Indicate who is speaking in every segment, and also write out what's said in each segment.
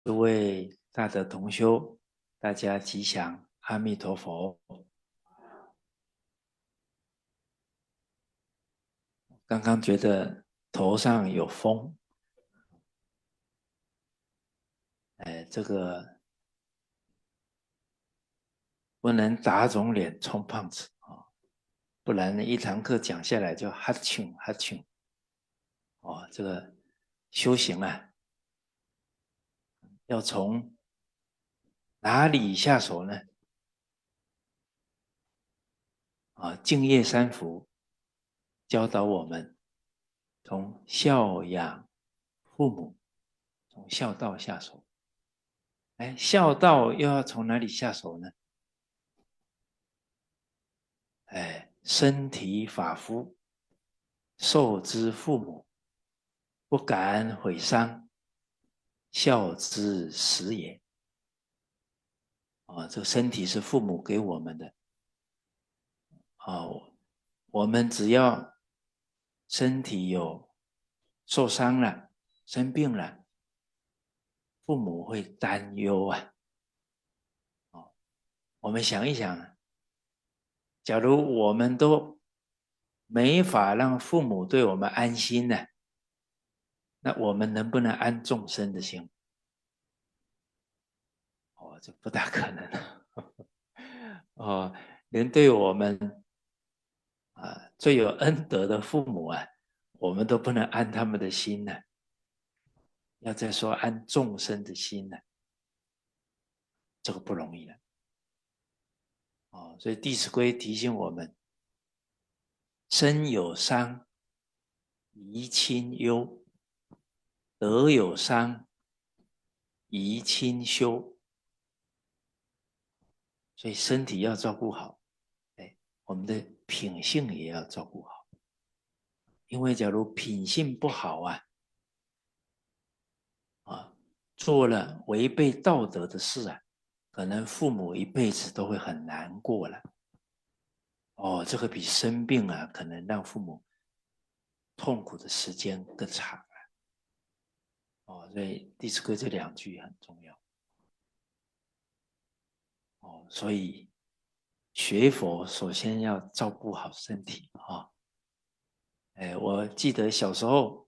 Speaker 1: 各位大德同修，大家吉祥，阿弥陀佛。刚刚觉得头上有风，这个不能打肿脸充胖子啊，不然一堂课讲下来就哈啾哈啾哦。这个修行啊，要从哪里下手呢？净业三福教导我们从孝养父母，从孝道下手。孝道又要从哪里下手呢？身体发肤，受之父母，不敢毁伤，孝之始也。这个身体是父母给我们的我们只要身体有受伤了、生病了，父母会担忧啊。我们想一想，假如我们都没法让父母对我们安心呢，那我们能不能安众生的心？这不大可能连对我们最有恩德的父母啊，我们都不能安他们的心呢，要再说安众生的心呢，这个不容易了。所以《弟子规》提醒我们：身有伤，贻亲忧；德有伤，贻亲羞。所以身体要照顾好，我们的品性也要照顾好。因为假如品性不好做了违背道德的事可能父母一辈子都会很难过了。这个比生病可能让父母痛苦的时间更长所以《弟子规》这两句很重要所以学佛首先要照顾好身体我记得小时候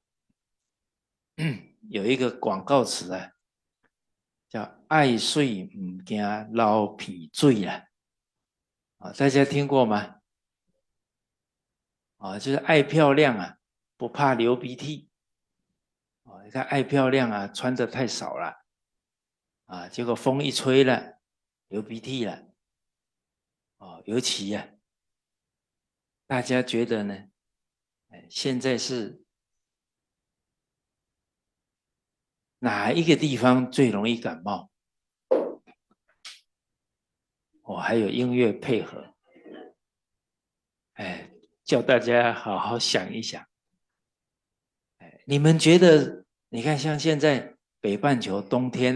Speaker 1: 有一个广告词叫爱水唔惊流鼻水大家听过吗？就是爱漂亮不怕流鼻涕你看爱漂亮穿的太少了结果风一吹了，流鼻涕了尤其大家觉得呢，现在是哪一个地方最容易感冒？还有音乐配合，叫大家好好想一想。你们觉得，你看像现在北半球冬天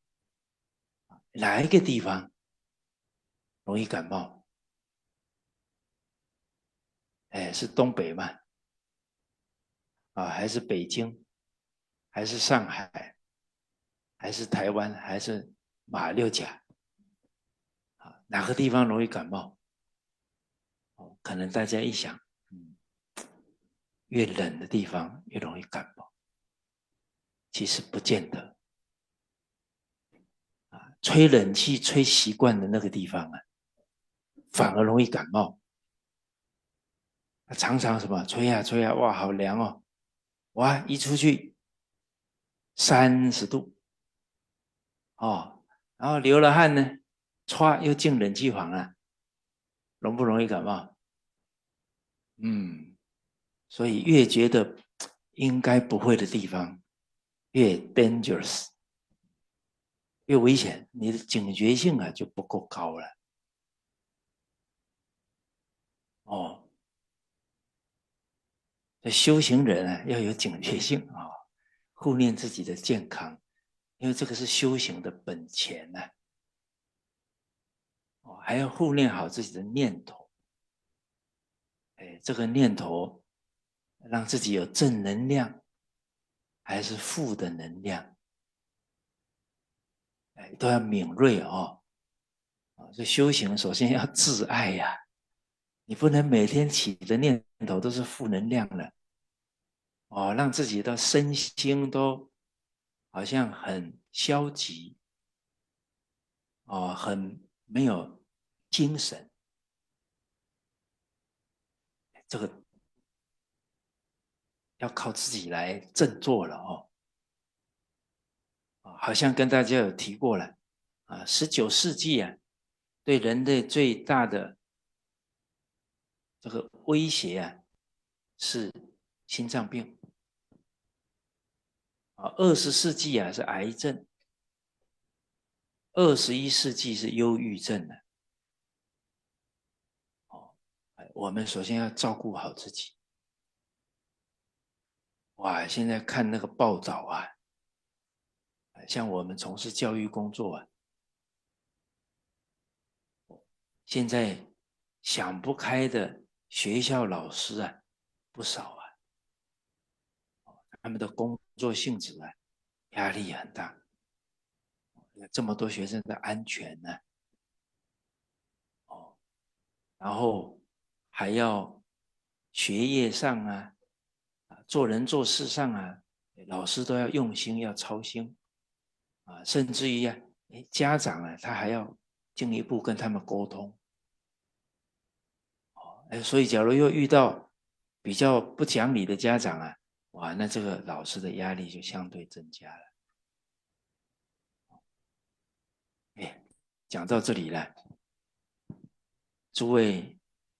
Speaker 1: 哪一个地方容易感冒？是东北吗？还是北京？还是上海？还是台湾？还是马六甲？哪个地方容易感冒？可能大家一想，越冷的地方越容易感冒，其实不见得吹冷气吹习惯的那个地方反而容易感冒。常常什么吹吹哇，好凉哦！哇，一出去30度然后流了汗呢，歘又进冷气房了，容不容易感冒？所以越觉得应该不会的地方，越 dangerous，越危险，你的警觉性就不够高了。修行人要有警觉性护念自己的健康，因为这个是修行的本钱还要护念好自己的念头，这个念头让自己有正能量还是负的能量都要敏锐哦。这修行首先要自爱呀，你不能每天起的念头都是负能量的哦，让自己的身心都好像很消极哦，很没有精神。这个要靠自己来振作了哦。好像跟大家有提过了啊，19世纪啊，对人类最大的这个威胁啊是心脏病啊，20世纪啊是癌症，21世纪是忧郁症了。哦，我们首先要照顾好自己。哇，现在看那个报道啊，像我们从事教育工作啊，现在想不开的学校老师啊不少啊，他们的工作性质啊压力很大，这么多学生的安全呢，哦，然后还要学业上啊，做人做事上啊，老师都要用心，要操心啊，甚至于啊，家长啊，他还要进一步跟他们沟通。所以假如又遇到比较不讲理的家长啊，哇，那这个老师的压力就相对增加了。哎，讲到这里了，诸位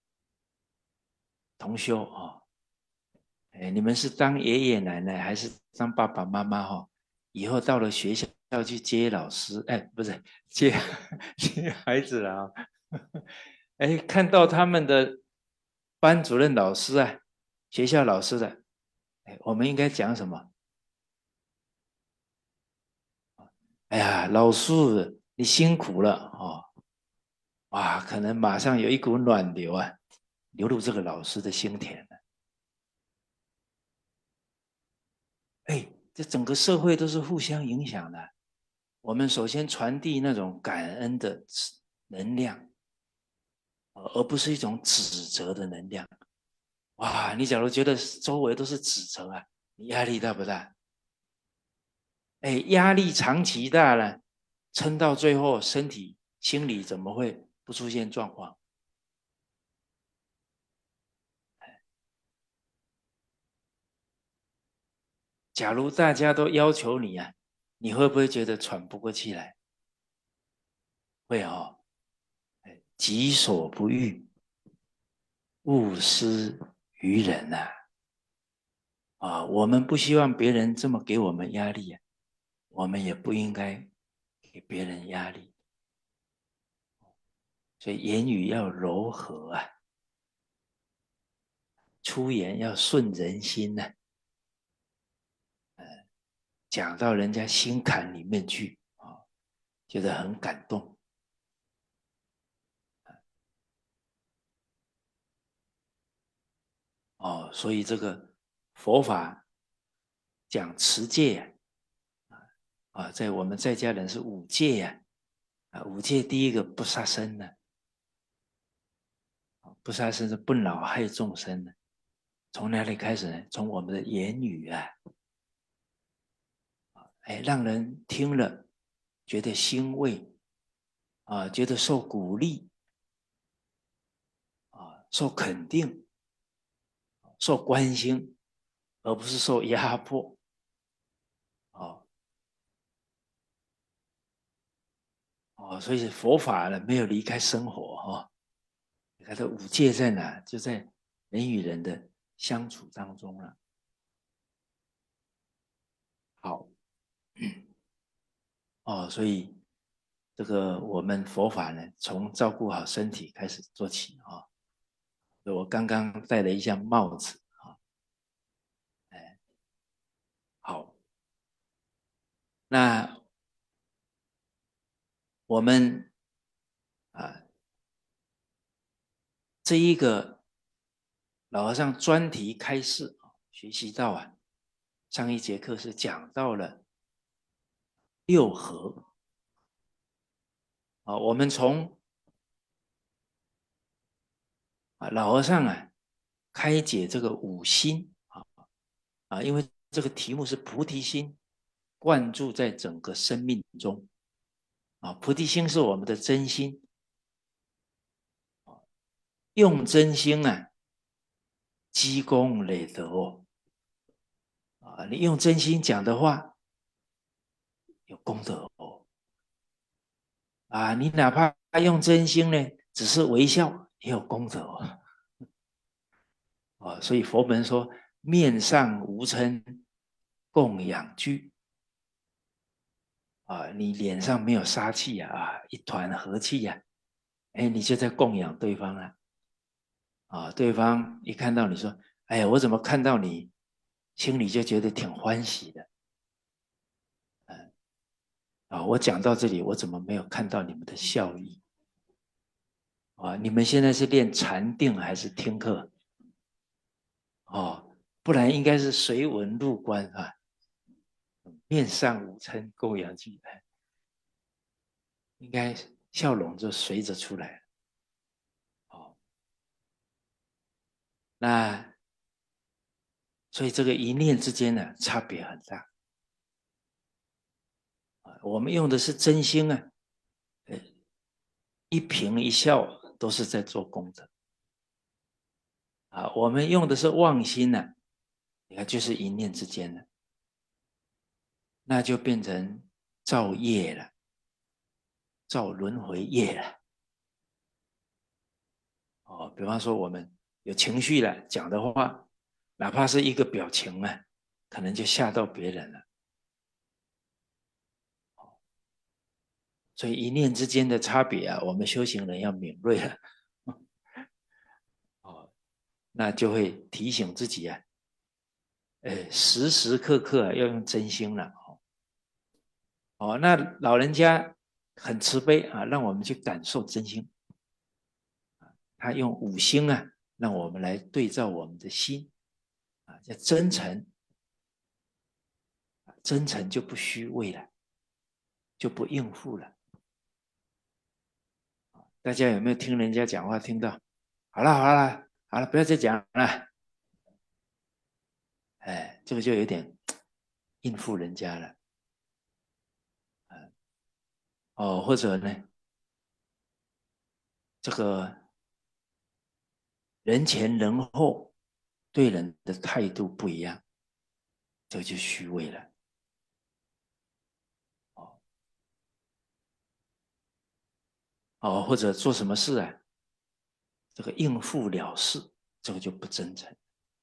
Speaker 1: 同修哦，你们是当爷爷奶奶还是当爸爸妈妈哦？以后到了学校要去接老师，不是接接孩子了啊、看到他们的班主任老师啊，学校老师的，我们应该讲什么？哎呀，老师你辛苦了哦！哇，可能马上有一股暖流啊，流入这个老师的心田了。这整个社会都是互相影响的。我们首先传递那种感恩的能量，而不是一种指责的能量。哇，你假如觉得周围都是指责啊，你压力大不大？压力长期大了，撑到最后，身体、心理怎么会不出现状况？假如大家都要求你啊，你会不会觉得喘不过气来？会哦。己所不欲，勿施于人呐、我们不希望别人这么给我们压力啊，我们也不应该给别人压力。所以言语要柔和啊，出言要顺人心呐、讲到人家心坎里面去啊，觉得很感动。所以这个佛法讲持戒在我们在家人是五戒呀，五戒第一个不杀生呢，不杀生是不恼害众生的。从哪里开始呢？从我们的言语啊，让人听了觉得欣慰觉得受鼓励受肯定，受关心，而不是受压迫哦所以佛法呢没有离开生活你看这五戒在哪？就在人与人的相处当中了。好，所以这个我们佛法呢，从照顾好身体开始做起我刚刚戴了一下帽子好，那我们啊，这一个老和尚专题开示学习到上一节课是讲到了六合我们从老和尚开解这个五心因为这个题目是菩提心灌注在整个生命中菩提心是我们的真心，用真心积功累德你用真心讲的话有功德你哪怕用真心呢，只是微笑也有功德所以佛门说面上无嗔供养居你脸上没有杀气一团和气你就在供养对方了对方一看到你说，哎呀，我怎么看到你，心里就觉得挺欢喜的我讲到这里，我怎么没有看到你们的笑意你们现在是练禅定还是听课不然应该是随文入观面上无嗔供养居应该笑容就随着出来了那所以这个一念之间差别很大我们用的是真心一颦一笑都是在做功德我们用的是妄心你看就是一念之间了，那就变成造业了，造轮回业了比方说我们有情绪了，讲的话哪怕是一个表情可能就吓到别人了所以一念之间的差别我们修行人要敏锐了那就会提醒自己时时刻刻要用真心了那老人家很慈悲让我们去感受真心他用五心让我们来对照我们的心叫真诚真诚就不虚伪了，就不应付了大家有没有听人家讲话听到好了好了好了不要再讲了这个就有点应付人家了或者呢这个人前人后对人的态度不一样，这就虚伪了或者做什么事这个应付了事，这个就不真诚。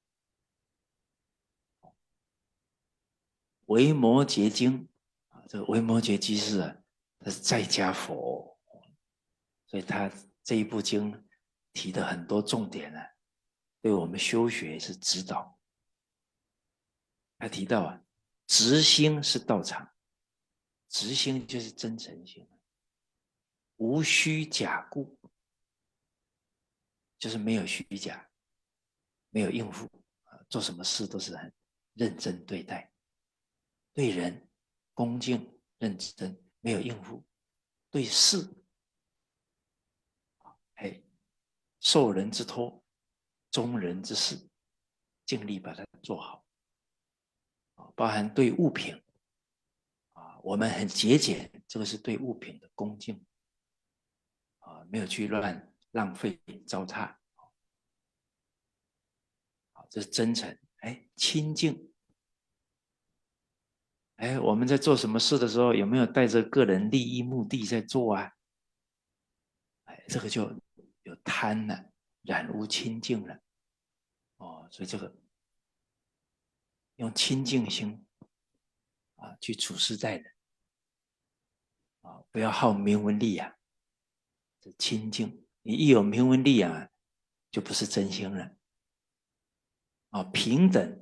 Speaker 1: 维摩诘经这个维摩诘居士他是在家佛所以他这一部经提的很多重点对我们修学是指导他提到直心是道场，直心就是真诚心，无虚假故，就是没有虚假，没有应付做什么事都是很认真对待，对人恭敬认真，没有应付，对事受人之托，忠人之事，尽力把它做好包含对物品我们很节俭，这个是对物品的恭敬没有去乱浪费糟蹋这是真诚清净我们在做什么事的时候有没有带着个人利益目的在做这个就有贪了，染污清净了所以这个用清净心去处事待人不要好名闻利养这清净你一有名闻利养就不是真心了平等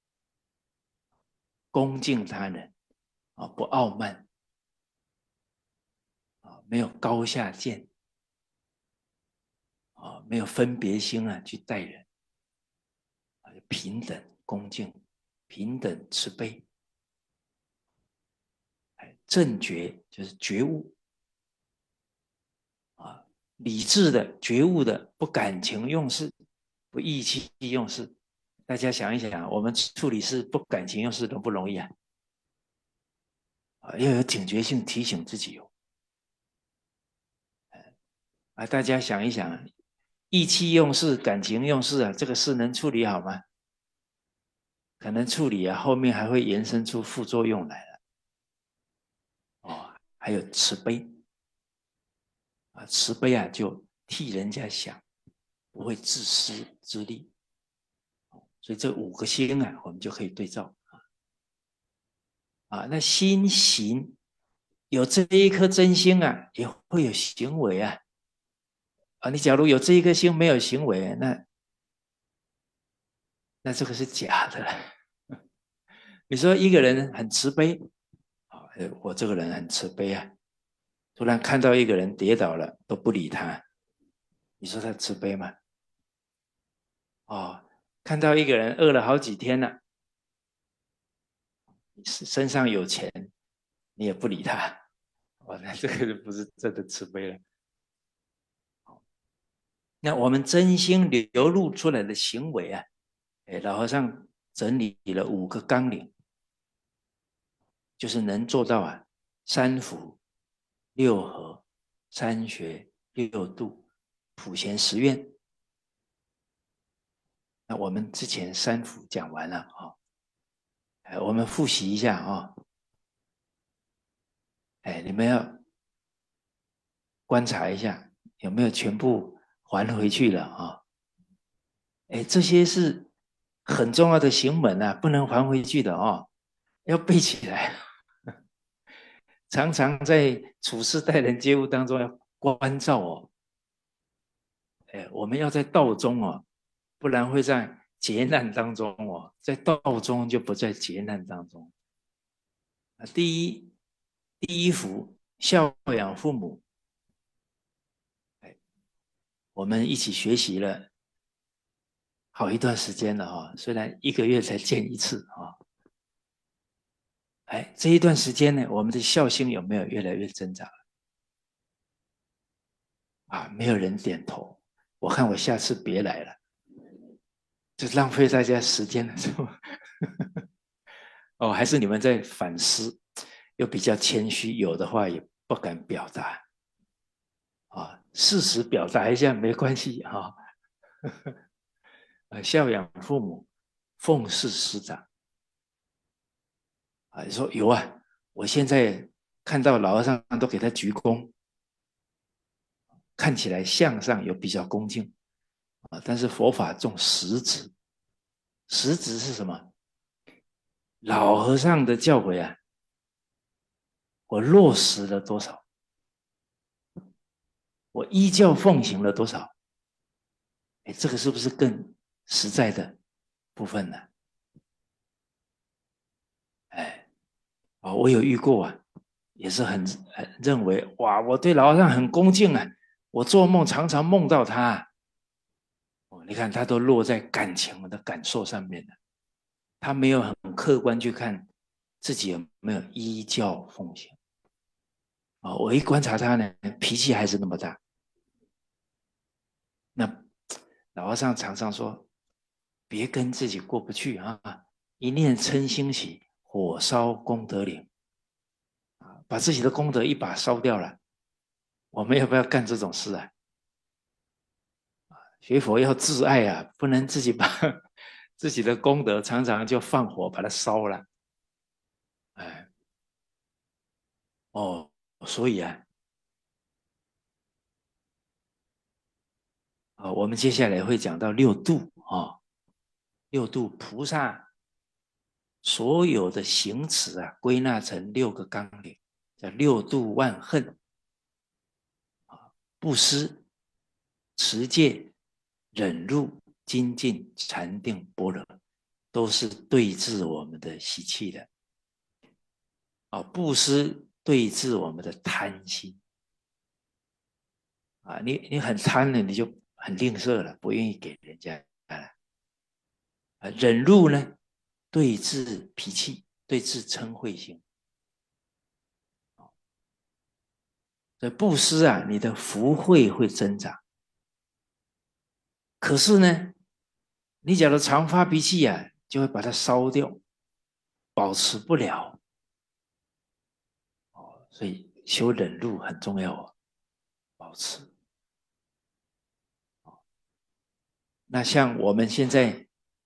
Speaker 1: 恭敬他人不傲慢没有高下见没有分别心去待人平等恭敬平等慈悲正觉就是觉悟理智的、觉悟的，不感情用事，不意气用事。大家想一想，我们处理事不感情用事都不容易啊！要有警觉性，提醒自己哦。大家想一想，意气用事、感情用事啊，这个事能处理好吗？可能处理啊，后面还会延伸出副作用来了。哦，还有慈悲啊，慈悲啊，就替人家想，不会自私自利。所以这5个心啊，我们就可以对照啊。那心行有这一颗真心啊，也会有行为啊。你假如有这一颗心没有行为，那这个是假的。你说一个人很慈悲，我这个人很慈悲啊，突然看到一个人跌倒了都不理他，你说他慈悲吗？看到一个人饿了好几天了，身上有钱，你也不理他，那这个不是真的慈悲了。那我们真心流露出来的行为啊，老和尚整理了5个纲领，就是能做到啊，3福、6和、3学、6度、普贤10愿。那我们之前3福讲完了我们复习一下你们要观察一下有没有全部还回去了这些是很重要的行门啊，不能还回去的要背起来。常常在处事待人接物当中要关照我们要在道中不然会在劫难当中在道中就不在劫难当中。第一福，孝养父母，我们一起学习了好一段时间了虽然1个月才见一次这一段时间呢，我们的孝心有没有越来越增长没有人点头，我看我下次别来了，就浪费大家时间了，是吧？还是你们在反思，又比较谦虚，有的话也不敢表达事实表达一下没关系孝养父母，奉事师长你说有我现在看到老和尚都给他鞠躬，看起来相上有比较恭敬但是佛法重实质，实质是什么？老和尚的教诲我落实了多少？我依教奉行了多少？这个是不是更实在的部分呢？我有遇过也是很认为哇，我对老和尚很恭敬我做梦常常梦到他你看他都落在感情的感受上面了，他没有很客观去看自己有没有依教奉行我一观察他呢，脾气还是那么大。那老和尚常常说，别跟自己过不去一念嗔心起，火烧功德林把自己的功德一把烧掉了。我们要不要干这种事学佛要自爱不能自己把自己的功德常常就放火把它烧了。所以我们接下来会讲到六度六度菩萨所有的行持归纳成6个纲领，叫6度万恨布施、持戒、忍辱、精进、禅定、般若，都是对治我们的习气的布施对治我们的贪心你很贪了，你就很吝啬了，不愿意给人家了忍辱呢，对治脾气，对治嗔恚心所以布施啊，你的福慧会增长。可是呢，你假如常发脾气啊，就会把它烧掉，保持不了。所以修忍辱很重要啊，保持。那像我们现在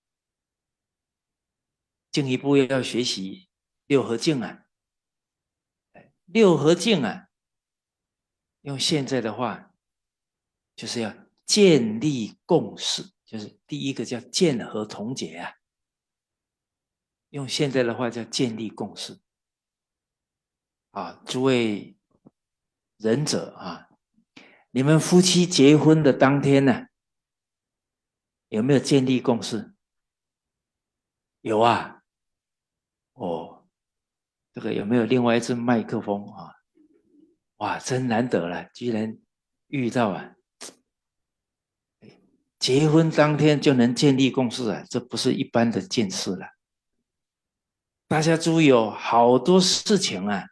Speaker 1: 进一步要学习六合敬啊，六合敬啊，用现在的话就是要建立共识，就是第一个叫见合同解啊，用现在的话叫建立共识啊。诸位仁者啊，你们夫妻结婚的当天呢，有没有建立共识？有啊。哦，这个有没有另外一支麦克风啊？哇，真难得了，居然遇到啊！结婚当天就能建立共识啊，这不是一般的见识了。大家注意哦，好多事情啊，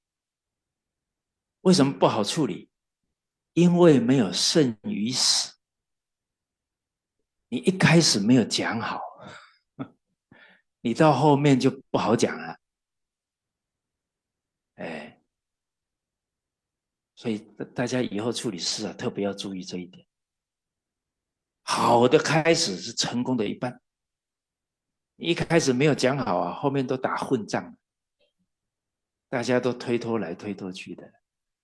Speaker 1: 为什么不好处理？因为没有胜于死。你一开始没有讲好，你到后面就不好讲了。哎，所以大家以后处理事啊，特别要注意这一点。好的开始是成功的一半，一开始没有讲好啊，后面都打混仗，大家都推脱来推脱去的。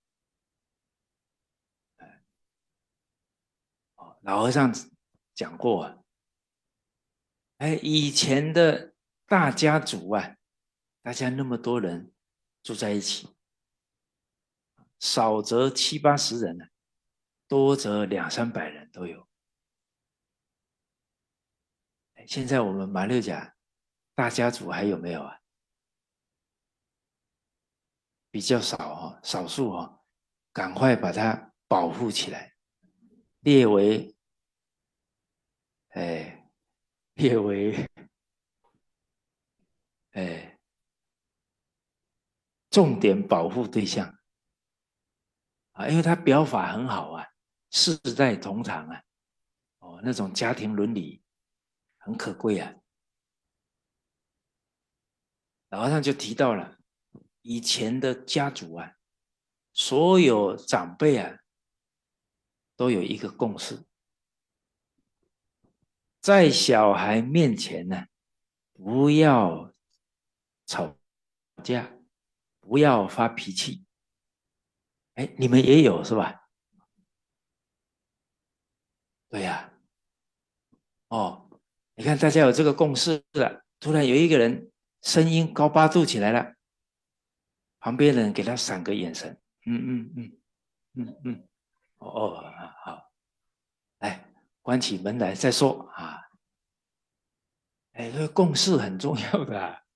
Speaker 1: 老和尚讲过啊，哎，以前的大家族啊，大家那么多人住在一起，少则七八十人呢、啊，多则两三百人都有。现在我们马六甲大家族还有没有啊？比较少哦，少数哦，赶快把它保护起来，列为哎，列为哎重点保护对象啊，因为它表法很好啊，世代同堂啊，哦，那种家庭伦理很可贵啊。老和尚就提到了以前的家族啊，所有长辈啊都有一个共识，在小孩面前呢，不要吵架，不要发脾气。哎，你们也有是吧？对呀、哦，你看大家有这个共识了，突然有一个人声音高八度起来了，旁边的人给他闪个眼神，嗯嗯嗯嗯嗯，哦哦，好，来关起门来再说啊。哎，这个共识很重要的啊。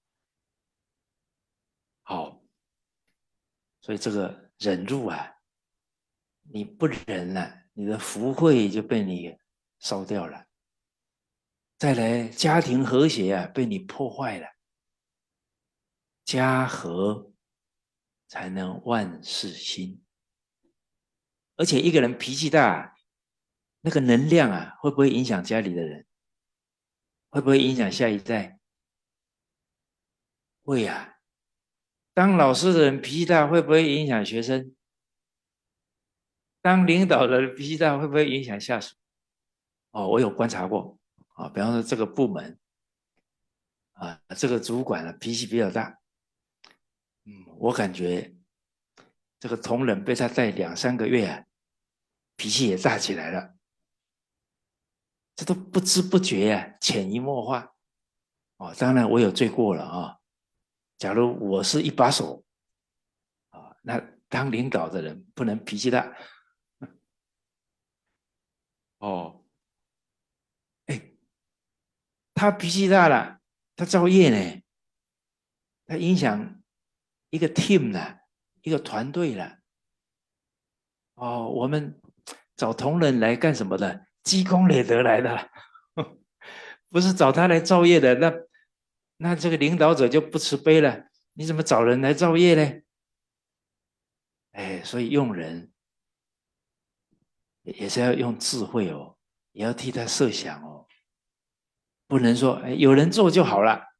Speaker 1: 好，所以这个忍辱啊，你不忍了、啊，你的福慧就被你烧掉了。再来，家庭和谐啊，被你破坏了。家和才能万事兴。而且一个人脾气大，那个能量啊，会不会影响家里的人？会不会影响下一代？会啊。当老师的人脾气大，会不会影响学生？当领导的人脾气大，会不会影响下属？哦，我有观察过啊，比方说这个部门啊，这个主管啊脾气比较大，我感觉这个同仁被他带两三个月啊，脾气也大起来了，这都不知不觉啊，潜移默化。哦，当然我有罪过了啊。假如我是一把手啊，那当领导的人不能脾气大。哦，哎，他脾气大了，他造业呢，他影响一个 team 了，一个团队了。哦，我们找同仁来干什么的？积功累德来的，不是找他来造业的。那这个领导者就不慈悲了。你怎么找人来造业呢？ 所以用人也是要用智慧哦，也要替他设想哦，不能说有人做就好了，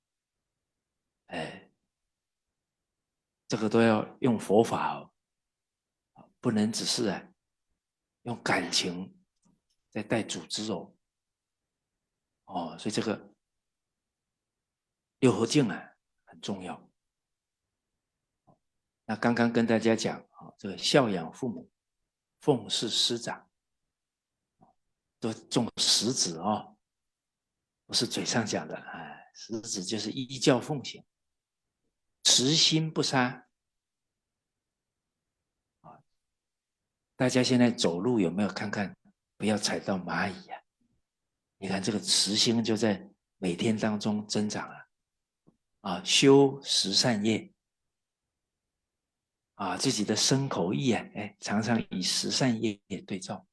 Speaker 1: 这个都要用佛法哦，不能只是用感情在带组织哦，所以这个六合敬很重要。那刚刚跟大家讲这个孝养父母，奉事师长，都重实质哦，不是嘴上讲的，实质就是依教奉行，慈心不杀。大家现在走路有没有看看？不要踩到蚂蚁啊！你看这个慈心就在每天当中增长了修十善业自己的身口意常常以十善业对照，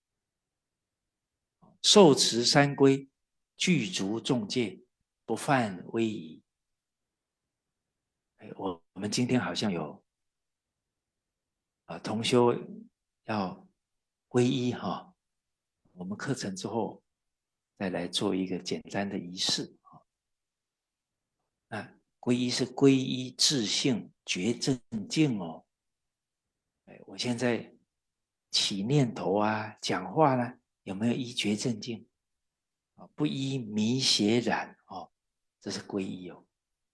Speaker 1: 受持三规，具足众戒，不犯威仪。我们今天好像有同修要皈依我们课程之后再来做一个简单的仪式那皈依是皈依自性觉正境哦。我现在起念头讲话呢，有没有依觉正境不依迷邪染这是皈依哦。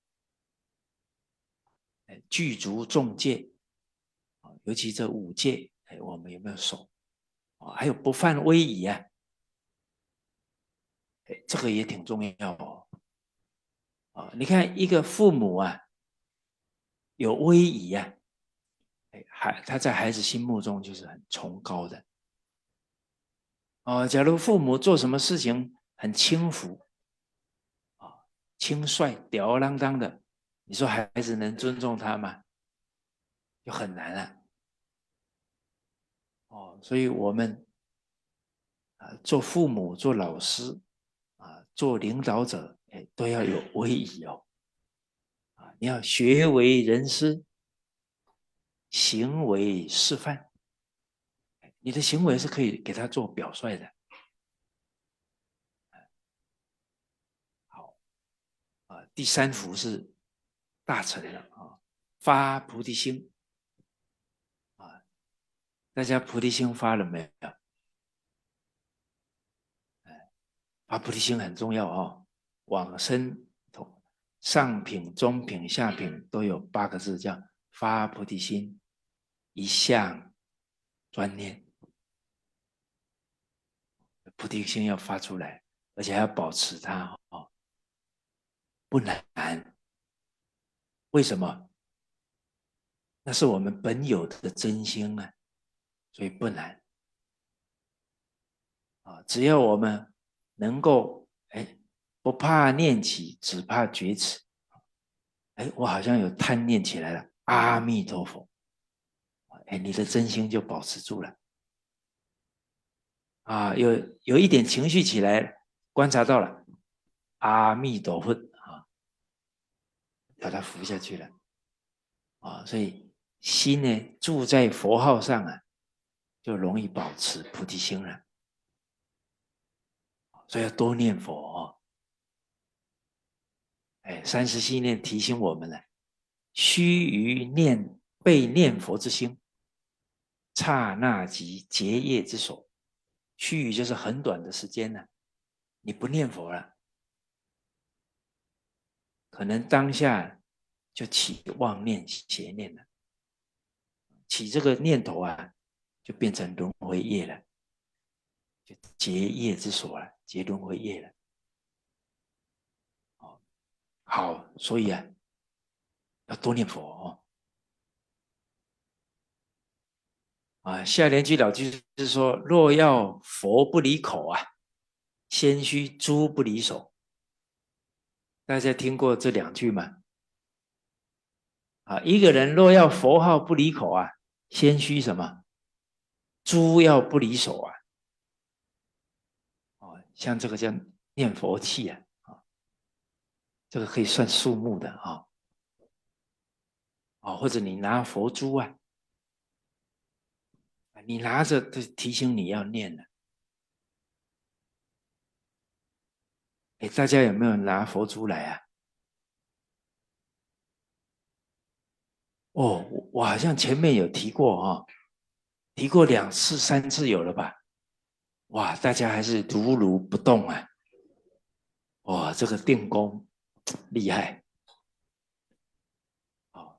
Speaker 1: 具足众戒尤其这五戒我们有没有守还有不犯威仪这个也挺重要哦。你看一个父母有威仪他在孩子心目中就是很崇高的假如父母做什么事情很轻浮轻率吊儿郎当的，你说孩子能尊重他吗？就很难了所以我们做父母做老师做领导者都要有威仪哦你要学为人师，行为示范，你的行为是可以给他做表率的好第三福是大成了发菩提心大家菩提心发了没有？发菩提心很重要往生上品、中品、下品都有8个字，叫发菩提心，一向专念。菩提心要发出来，而且还要保持它不难。为什么？那是我们本有的真心所以不难只要我们能够不怕念起，只怕觉迟。我好像有贪念起来了，阿弥陀佛，你的真心就保持住了有一点情绪起来，观察到了，阿弥陀佛把它服下去了所以心呢住在佛号上就容易保持菩提心了。所以要多念佛三十系念提醒我们了，须臾被念佛之心，刹那即结业之所。须臾就是很短的时间你不念佛了，可能当下就起妄念邪念了，起这个念头就变成轮回业了，就结业之所了，结轮回业了好，所以要多念佛下联句老居士说：若要佛不离口先须猪不离手。大家听过这2句吗？一个人若要佛号不离口先须什么？猪要不离手像这个叫念佛器这个可以算数目的或者你拿佛珠你拿着提醒你要念了。哎，大家有没有拿佛珠来啊？哦，我好像前面有提过哦，提过2次、3次有了吧？哇，大家还是如不动啊！哇，这个定功厉害哦！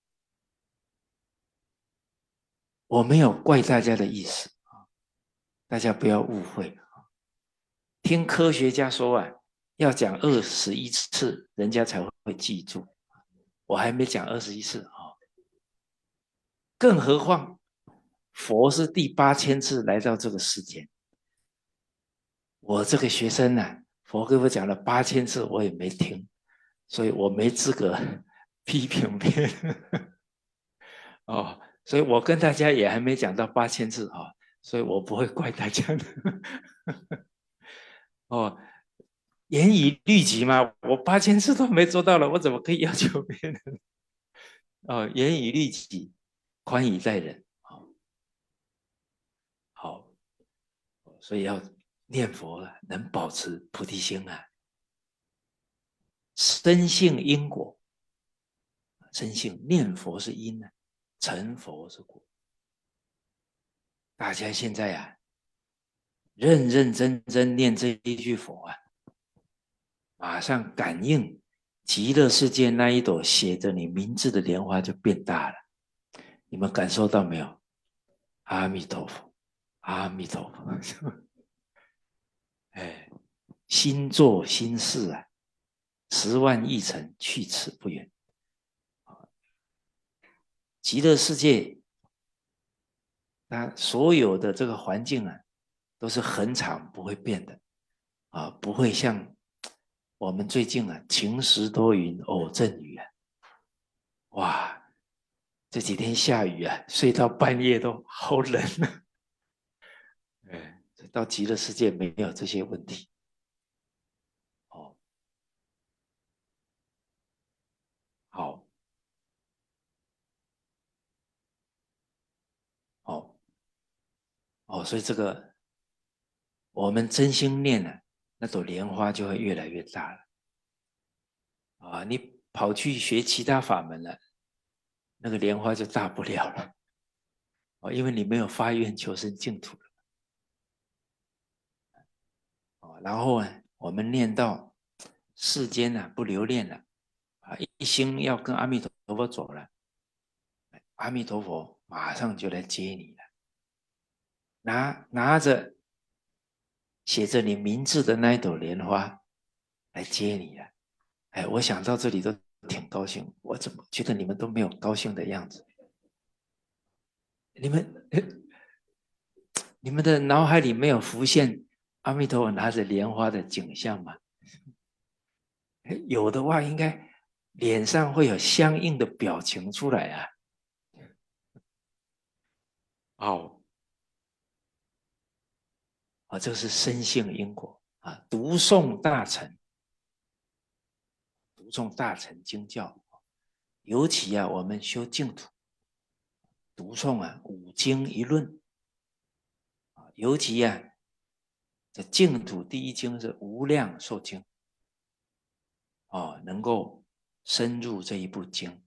Speaker 1: 我没有怪大家的意思，大家不要误会。听科学家说啊，要讲21次，人家才会记住。我还没讲21次啊、哦，更何况佛是第8000次来到这个世间，我这个学生啊，佛跟我讲了8000次，我也没听，所以我没资格批评别人哦。所以我跟大家也还没讲到8000次啊、哦，所以我不会怪大家的哦。严以律己嘛，我8000次都没做到了，我怎么可以要求别人？哦，严以律己，宽以待人。好，好，所以要念佛啊，能保持菩提心啊，深信因果，深信念佛是因啊，成佛是果。大家现在啊，认认真真念这一句佛啊，马上感应极乐世界那一朵写着你名字的莲花就变大了。你们感受到没有？阿弥陀佛，阿弥陀佛。哎，心作心事啊，10万亿尘去此不远。极乐世界，它所有的这个环境啊，都是恒常不会变的啊，不会像我们最近啊晴时多云偶阵雨啊，哇，这几天下雨啊，睡到半夜都好冷啊。哎，到极乐世界没有这些问题哦。好，哦哦，所以这个我们真心念呢、啊，那朵莲花就会越来越大了啊。你跑去学其他法门了，那个莲花就大不了了哦，因为你没有发愿求生净土了哦。然后呢，我们念到世间呢、啊、不留恋了啊，一心要跟阿弥陀佛走了，阿弥陀佛马上就来接你了，拿着写着你名字的那一朵莲花来接你了。哎，我想到这里都挺高兴，我怎么觉得你们都没有高兴的样子？你们你们的脑海里没有浮现阿弥陀佛拿着莲花的景象吗？有的话，应该脸上会有相应的表情出来啊。哦，啊，这是深信因果啊，读诵大乘，读诵大乘经教，尤其啊，我们修净土，读诵啊五经一论啊，尤其啊，这净土第一经是无量寿经哦，能够深入这一部经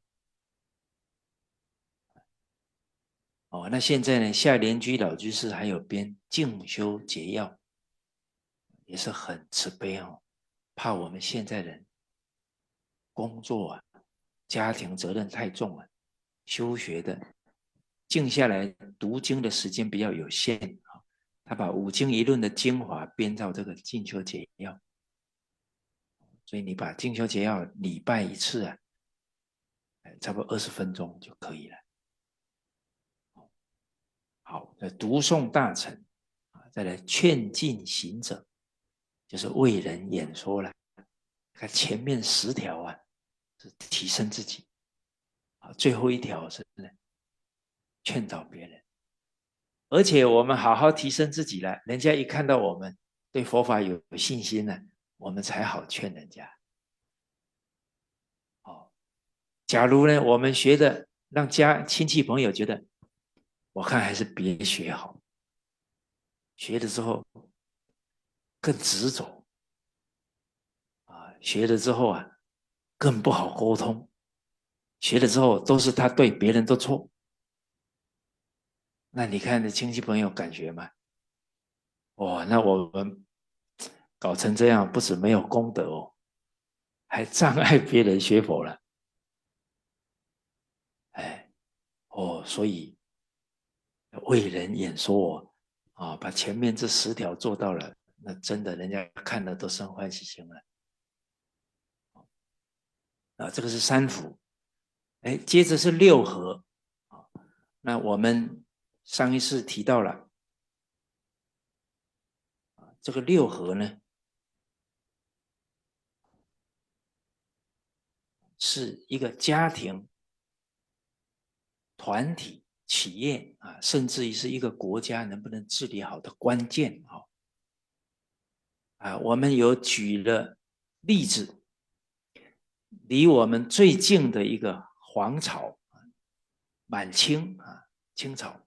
Speaker 1: 哦。那现在呢，下莲居老居士还有编静修节要，也是很慈悲哦，怕我们现在人工作啊、家庭责任太重了，修学的静下来读经的时间比较有限啊。他把五经一论的精华编到这个静修节要，所以你把静修节要礼拜一次啊，差不多20分钟就可以了。好，读诵大乘啊，再来劝进行者，就是为人演说了。看前面10条啊，是提升自己啊，最后一条是呢劝导别人。而且我们好好提升自己了，人家一看到我们对佛法有信心了，我们才好劝人家。哦，假如呢，我们学的让亲戚朋友觉得我看还是别学好，学了之后更执着啊，学了之后啊更不好沟通，学了之后都是他对，别人都错。那你看的亲戚朋友感觉吗？哦，那我们搞成这样，不止没有功德哦，还障碍别人学佛了。哎，哦，所以为人演说啊，把前面这10条做到了，那真的人家看了都生欢喜心了啊。这个是三福，哎，接着是六合啊。那我们上一次提到了这个六合呢，是一个家庭、团体、企业啊，甚至于是一个国家能不能治理好的关键啊。我们有举了例子，离我们最近的一个皇朝满清啊，清朝，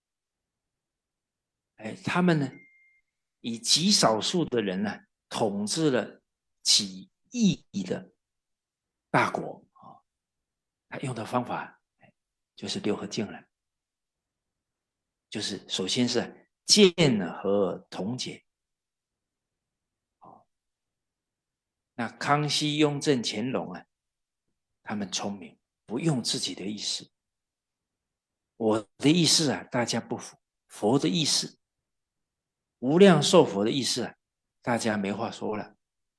Speaker 1: 哎，他们呢以极少数的人呢统治了几亿的大国啊，他用的方法就是六合敬了，就是首先是建和同解。那康熙、雍正、乾隆啊，他们聪明，不用自己的意思，我的意思啊，大家不服，佛的意思，无量寿佛的意思啊，大家没话说了。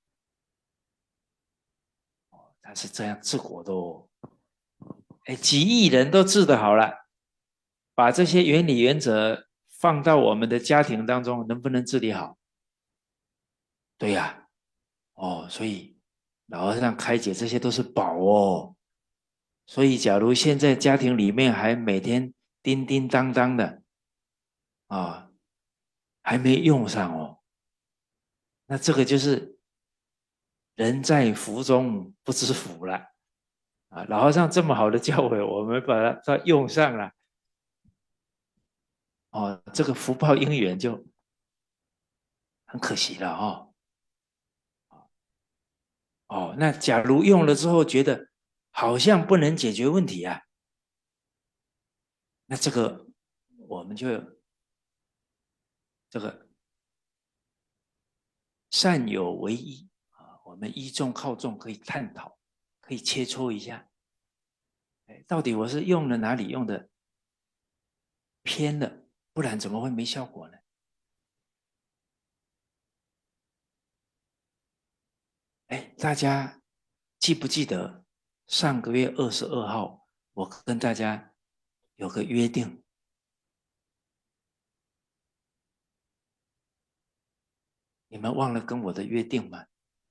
Speaker 1: 他是这样治国的哦，哎，几亿人都治得好了，把这些原理原则放到我们的家庭当中，能不能治理好？对呀、哦，所以老和尚开解这些都是宝哦。所以，假如现在家庭里面还每天叮叮当当的啊，还没用上哦，那这个就是人在福中不知福了啊。老和尚这么好的教诲，我们把它用上了哦，这个福报因缘就很可惜了哦。哦，那假如用了之后觉得好像不能解决问题啊，那这个我们就这个善有为一啊，我们依众靠众可以探讨，可以切磋一下，到底我是用了哪里用的偏了，不然怎么会没效果呢？哎，大家记不记得上个月22号，我跟大家有个约定，你们忘了跟我的约定吗？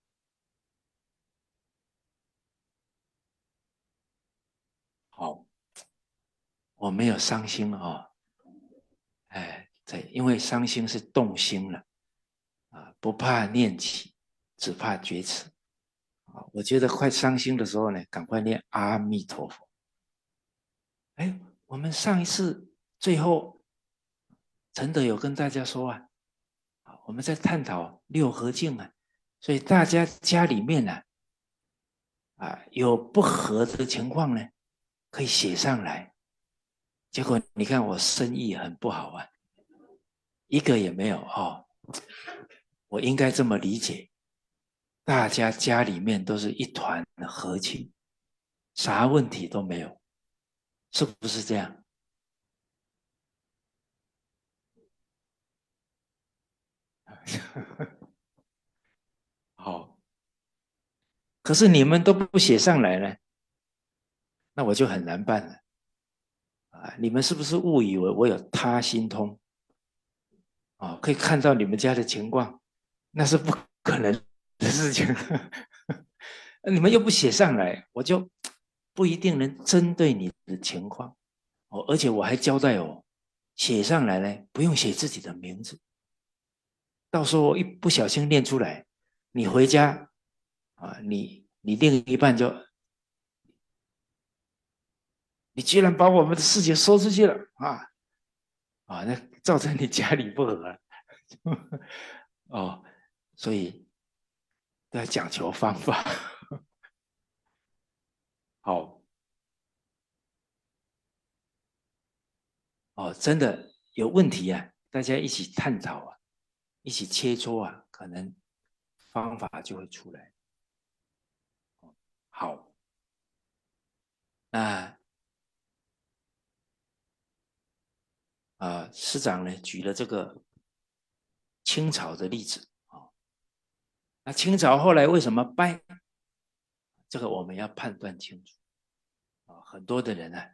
Speaker 1: 好，我没有伤心哦，哎，对，因为伤心是动心了啊，不怕念起，只怕觉迟啊。我觉得快伤心的时候呢，赶快念阿弥陀佛。哎，我们上一次最后陈德有跟大家说啊，我们在探讨六合敬啊，所以大家家里面呢有不合的情况呢，可以写上来。结果你看我生意很不好啊，一个也没有哦。我应该这么理解，大家家里面都是一团和气，啥问题都没有，是不是这样？好，可是你们都不写上来呢，那我就很难办了啊！你们是不是误以为我有他心通啊？可以看到你们家的情况，那是不可能的事情。你们又不写上来，我就不一定能针对你的情况哦。而且我还交代哦，写上来呢，不用写自己的名字，到时候一不小心念出来，你回家啊，你另一半就你居然把我们的事情说出去了啊！ 啊，那造成你家里不和了哦，所以都要讲求方法。好哦，真的有问题啊，大家一起探讨啊，一起切磋啊，可能方法就会出来。好，那师长呢举了这个清朝的例子啊、哦，那清朝后来为什么败？这个我们要判断清楚啊、哦，很多的人呢、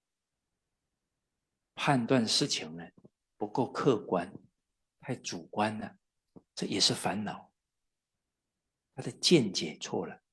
Speaker 1: 判断事情呢不够客观，太主观了，这也是烦恼。他的见解错了，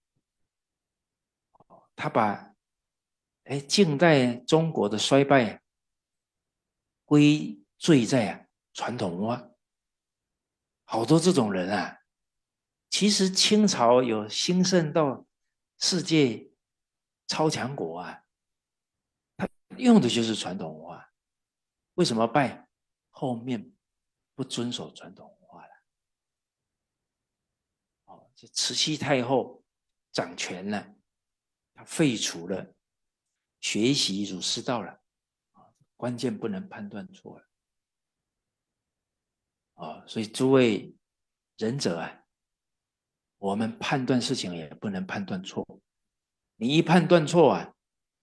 Speaker 1: 他把近代中国的衰败归罪在传统文化，好多这种人啊。其实清朝有兴盛到世界超强国啊，用的就是传统文化。为什么败？后面不遵守传统文化了。哦，这慈禧太后掌权了，她废除了学习儒释道了，关键不能判断错了。所以诸位仁者啊，我们判断事情也不能判断错。你一判断错啊，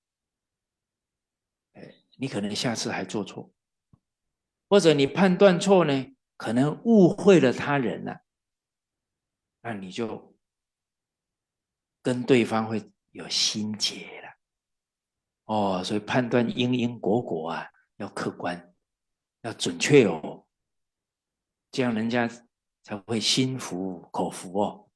Speaker 1: 你可能下次还做错，或者你判断错呢，可能误会了他人了，那你就跟对方会有心结了。所以判断因因果果啊，要客观，要准确哦，这样人家才会心服口服哦。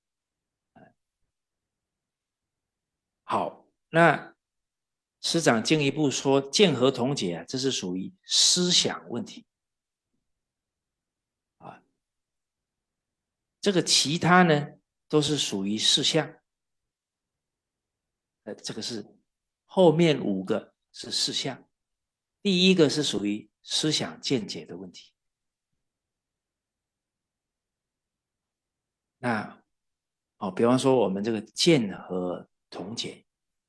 Speaker 1: 好，那师长进一步说，见合同解啊，这是属于思想问题啊。这个其他呢，都是属于事项。这个是后面5个是事项，第一个是属于思想见解的问题。那比方说我们这个见合同解，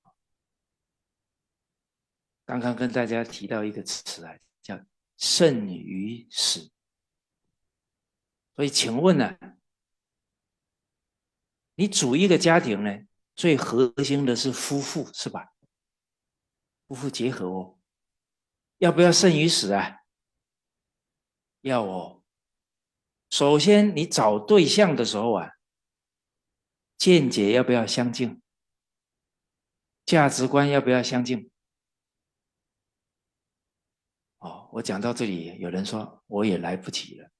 Speaker 1: 刚刚跟大家提到一个词啊，叫胜于死。所以请问呢、你组一个家庭呢，最核心的是夫妇是吧？夫妇结合哦，要不要胜于死啊？要哦。首先你找对象的时候啊，见解要不要相近？价值观要不要相近？我讲到这里，有人说我也来不及了。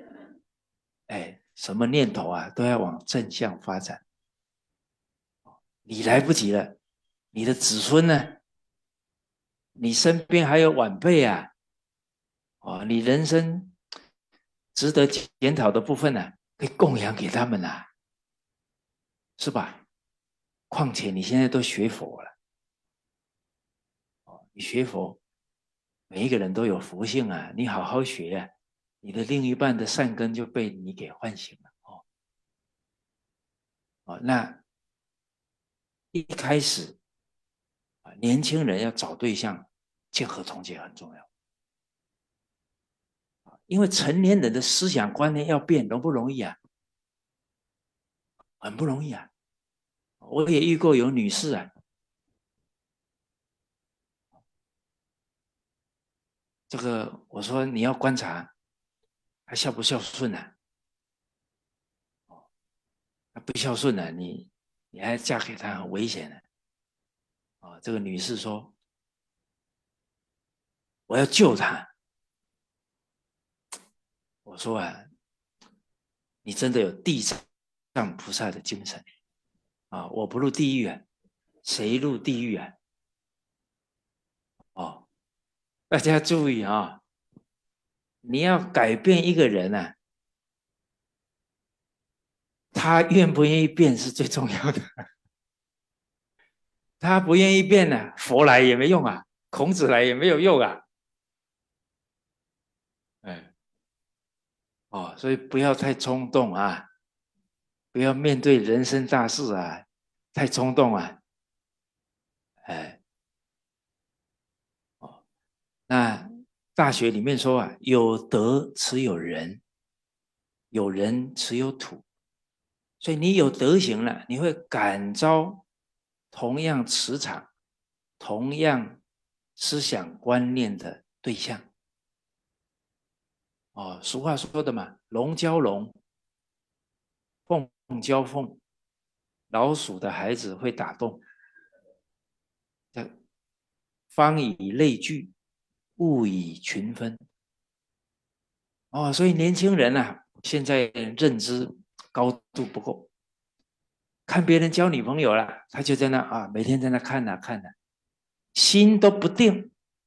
Speaker 1: 什么念头啊，都要往正向发展。你来不及了，你的子孙呢？你身边还有晚辈啊，你人生值得检讨的部分呢、可以供养给他们啊，是吧？况且你现在都学佛了，你学佛，每一个人都有福性啊，你好好学啊，你的另一半的善根就被你给唤醒了那一开始年轻人要找对象，见合同解很重要，因为成年人的思想观念要变，容不容易啊？很不容易啊！我也遇过有女士啊，这个我说你要观察他孝不孝顺啊，他不孝顺啊，你还嫁给他很危险的这个女士说我要救他，我说你真的有地藏菩萨的精神我不入地狱啊，谁入地狱啊？大家注意你要改变一个人他愿不愿意变是最重要的。他不愿意变佛来也没用啊，孔子来也没有用啊。 哎，哦，所以不要太冲动啊，不要面对人生大事啊，太冲动啊，哎，哦，那大学里面说啊，有德持有人，有人持有土，所以你有德行了，你会感召同样磁场、同样思想观念的对象。哦，俗话说的嘛，龙交龙，凤交凤，老鼠的孩子会打洞，方以类聚，物以群分。哦，所以年轻人啊，现在认知高度不够，看别人交女朋友了，他就在那啊，每天在那看呐看呐，心都不定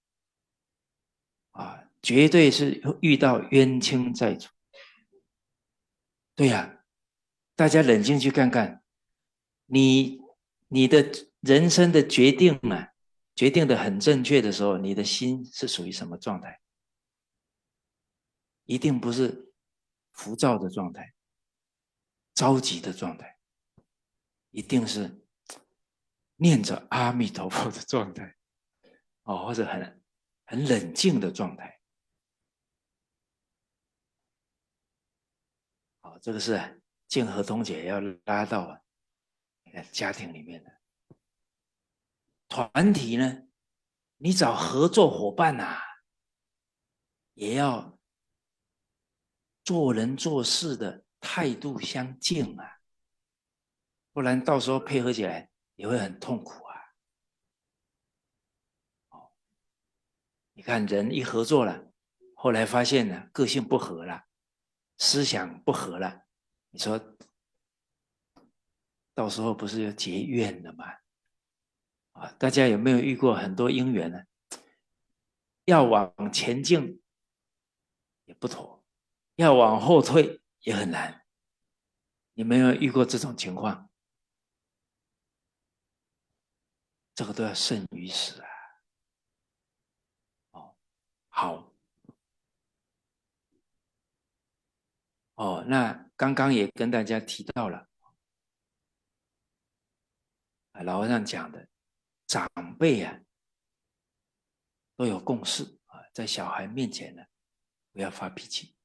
Speaker 1: 啊，绝对是遇到冤亲债主。对呀、大家冷静去看看，你你的人生的决定啊，决定的很正确的时候，你的心是属于什么状态？一定不是浮躁的状态，着急的状态，一定是念着阿弥陀佛的状态，哦，或者很冷静的状态。好，这个是建和同姐要拉到家庭里面的团体呢，你找合作伙伴啊，也要做人做事的态度相近啊，不然到时候配合起来也会很痛苦啊。你看人一合作了，后来发现呢个性不合了，思想不合了，你说到时候不是就结怨了吗？啊，大家有没有遇过很多姻缘呢？要往前进也不妥，要往后退也很难。你没有遇过这种情况？这个都要慎于死啊！哦，好哦，那刚刚也跟大家提到了，老和尚讲的，长辈啊都有共识啊，在小孩面前呢，不要发脾气，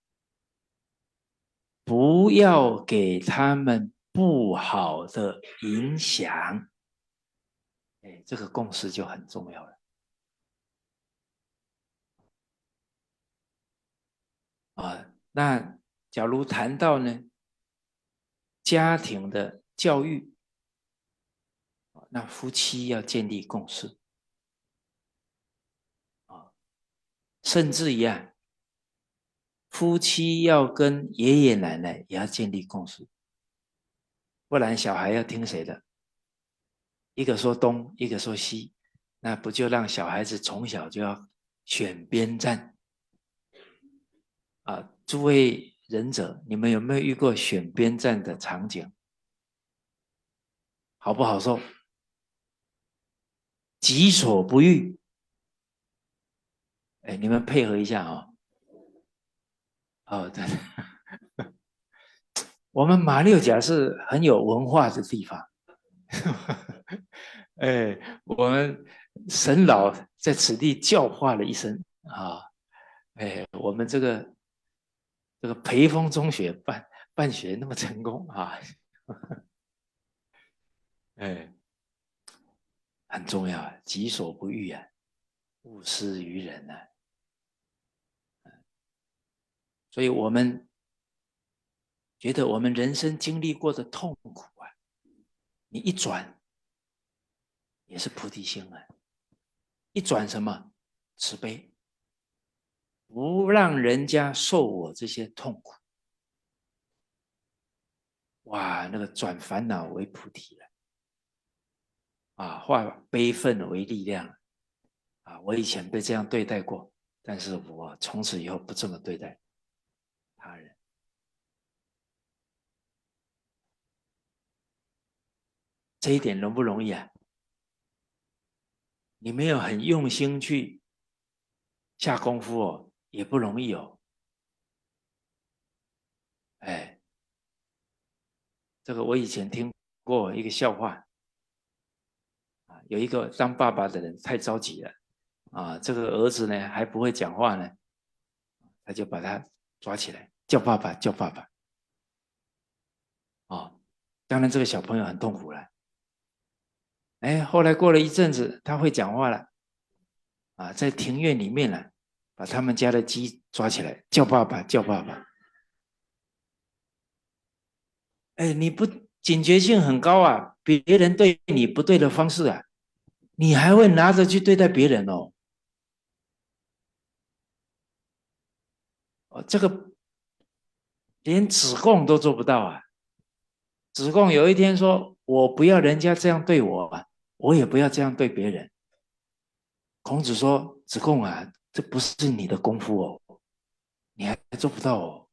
Speaker 1: 不要给他们不好的影响。哎，这个共识就很重要了啊。那假如谈到呢家庭的教育，那夫妻要建立共识啊，甚至于啊，夫妻要跟爷爷奶奶也要建立共识，不然小孩要听谁的？一个说东，一个说西，那不就让小孩子从小就要选边站啊？诸位仁者，你们有没有遇过选边站的场景？好不好受？己所不欲。哎，你们配合一下哦。哦，对，我们马六甲是很有文化的地方。哎，我们沈老在此地教化了一生啊。哎，我们这个培丰中学办学那么成功啊，哎，很重要啊，己所不欲啊，勿施于人啊。所以我们觉得我们人生经历过的痛苦啊，你一转也是菩提心啊，一转什么慈悲，不让人家受我这些痛苦。哇，那个转烦恼为菩提了啊，化悲愤为力量啊！我以前被这样对待过，但是我从此以后不这么对待他人。这一点容不容易啊？你没有很用心去下功夫哦， 也不容易哦。哎，这个我以前听过一个笑话啊，有一个当爸爸的人太着急了啊，这个儿子呢还不会讲话呢，他就把他抓起来叫爸爸叫爸爸哦。当然这个小朋友很痛苦了。哎，后来过了一阵子，他会讲话了啊，在庭院里面呢，把他们家的鸡抓起来叫爸爸叫爸爸。哎，你不警觉性很高啊，别人对你不对的方式啊，你还会拿着去对待别人哦。哦，这个连子贡都做不到啊。子贡有一天说：“我不要人家这样对我啊，我也不要这样对别人。”孔子说：“子贡啊，这不是你的功夫哦，你还做不到哦。”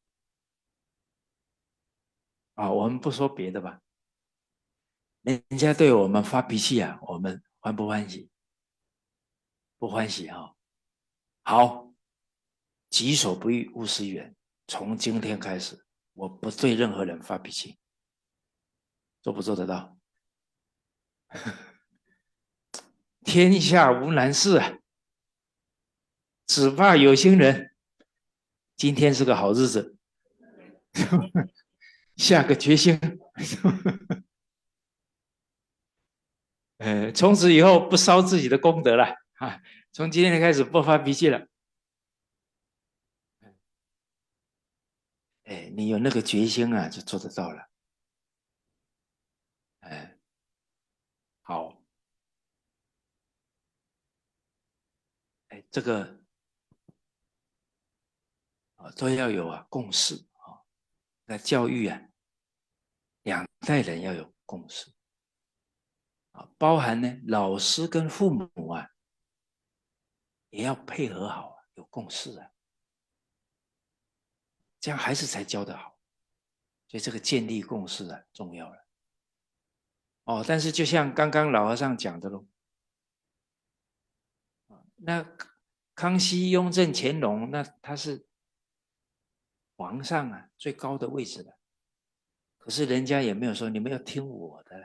Speaker 1: 啊，我们不说别的吧，人家对我们发脾气啊，我们欢不欢喜？不欢喜哈、哦。好，己所不欲，勿施于人。从今天开始，我不对任何人发脾气，做不做得到？天下无难事啊，只怕有心人。今天是个好日子，下个决心。从此以后不烧自己的功德了啊！从今天开始不发脾气了。哎，你有那个决心啊，就做得到了。哎，好，哎，这个都要有啊共识啊。那教育啊，两代人要有共识啊，包含呢老师跟父母啊，也要配合好啊，有共识啊，这样孩子才教得好。所以这个建立共识啊，重要了。哦，但是就像刚刚老和尚讲的喽，那康熙、雍正、乾隆，那他是皇上啊，最高的位置的。可是人家也没有说你们要听我的了，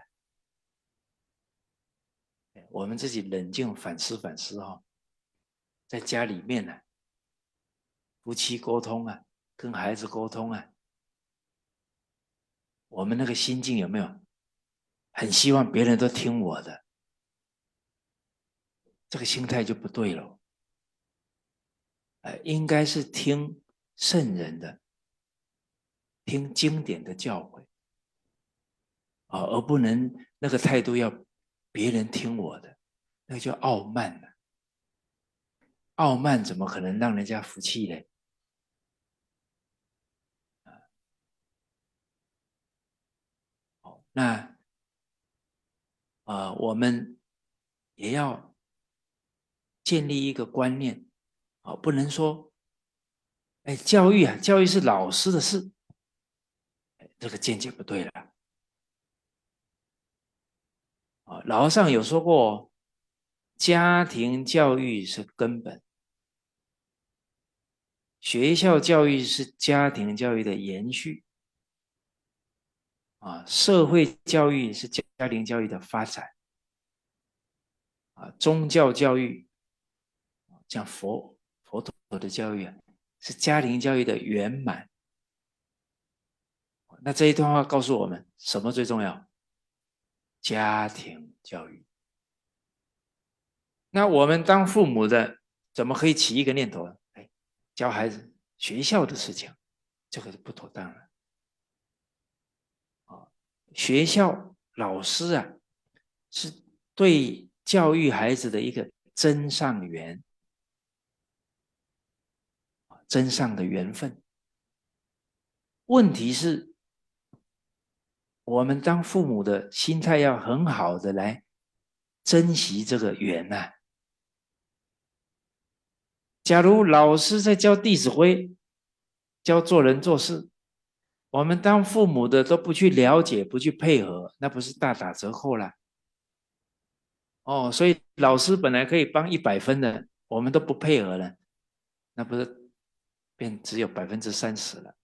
Speaker 1: 我们自己冷静反思反思哈、哦，在家里面呢、啊，夫妻沟通啊，跟孩子沟通啊，我们那个心境有没有很希望别人都听我的？这个心态就不对了。应该是听圣人的，听经典的教诲啊，而不能那个态度要别人听我的，那个叫傲慢了、傲慢怎么可能让人家服气呢？那我们也要建立一个观念啊，不能说，哎，教育啊，教育是老师的事，这个见解不对了啊。老和尚有说过，家庭教育是根本，学校教育是家庭教育的延续啊，社会教育是家庭教育的发展啊，宗教教育像佛陀的教育啊，是家庭教育的圆满。那这一段话告诉我们，什么最重要？家庭教育。那我们当父母的，怎么可以起一个念头？哎，教孩子学校的事情，这个是不妥当了啊！学校老师啊，是对教育孩子的一个真上缘，真上的缘分。问题是，我们当父母的心态要很好的来珍惜这个缘呐、啊。假如老师在教《弟子规》，教做人做事，我们当父母的都不去了解，不去配合，那不是大打折扣啦？哦，所以老师本来可以帮100分的，我们都不配合了，那不是便只有30%了。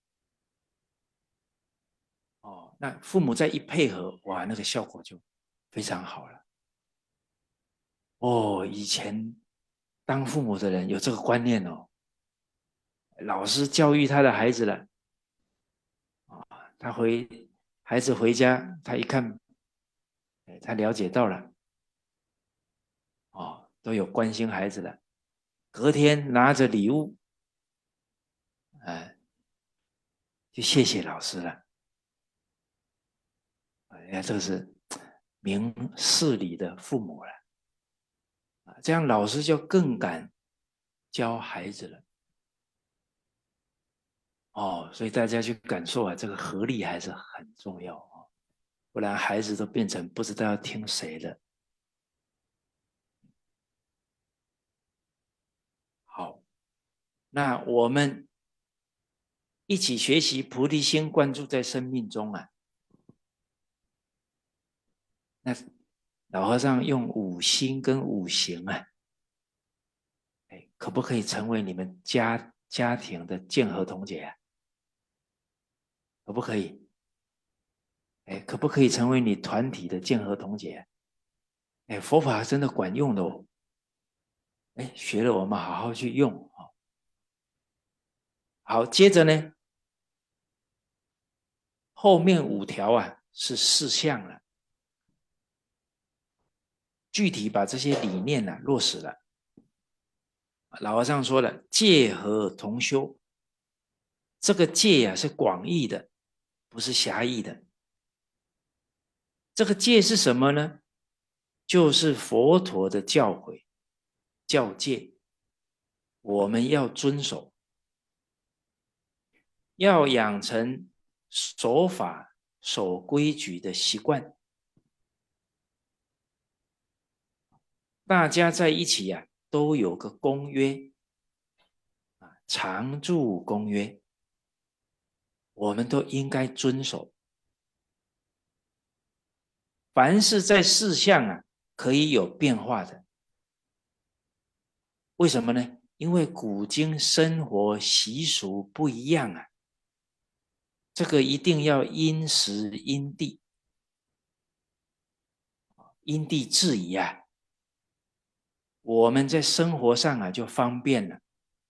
Speaker 1: 哦，那父母再一配合，哇，那个效果就非常好了。哦，以前当父母的人有这个观念哦，老师教育他的孩子了，孩子回家，他一看，他了解到了，哦，都有关心孩子了。隔天拿着礼物，就谢谢老师了。这是明事理的父母了，这样老师就更敢教孩子了。哦，所以大家去感受啊，这个合力还是很重要哦，不然孩子都变成不知道要听谁的。好，那我们一起学习菩提心，灌注在生命中啊。那老和尚用五心跟五行啊，可不可以成为你们家庭的剑河童姐啊？可不可以？可不可以成为你团体的剑河童姐啊？佛法真的管用的哦。学了我们好好去用哦。好，接着呢，后面5条啊是4项了，具体把这些理念呢落实了。老和尚说了，戒和同修，这个戒啊是广义的，不是狭义的。这个戒是什么呢？就是佛陀的教诲、教戒，我们要遵守，要养成守法、守规矩的习惯。大家在一起啊，都有个公约，常住公约，我们都应该遵守。凡是在事项啊，可以有变化的。为什么呢？因为古今生活习俗不一样啊，这个一定要因时因地，因地制宜啊。我们在生活上啊就方便了。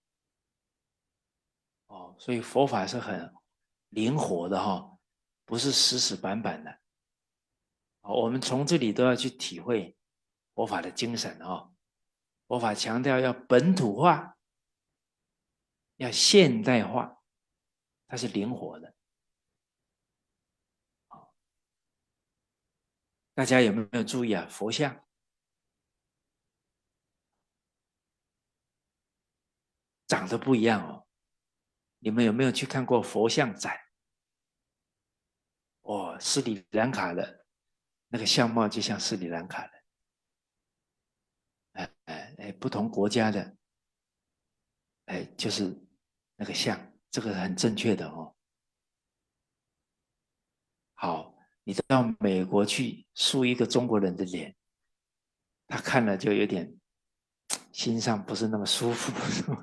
Speaker 1: 哦，所以佛法是很灵活的哈，不是死死板板的。我们从这里都要去体会佛法的精神哦。佛法强调要本土化，要现代化，它是灵活的。大家有没有注意啊？佛像长得不一样哦。你们有没有去看过佛像展？哦，斯里兰卡的那个相貌就像斯里兰卡的，不同国家的，就是那个像，这个很正确的哦。好，你到美国去塑一个中国人的脸，他看了就有点心上不是那么舒服。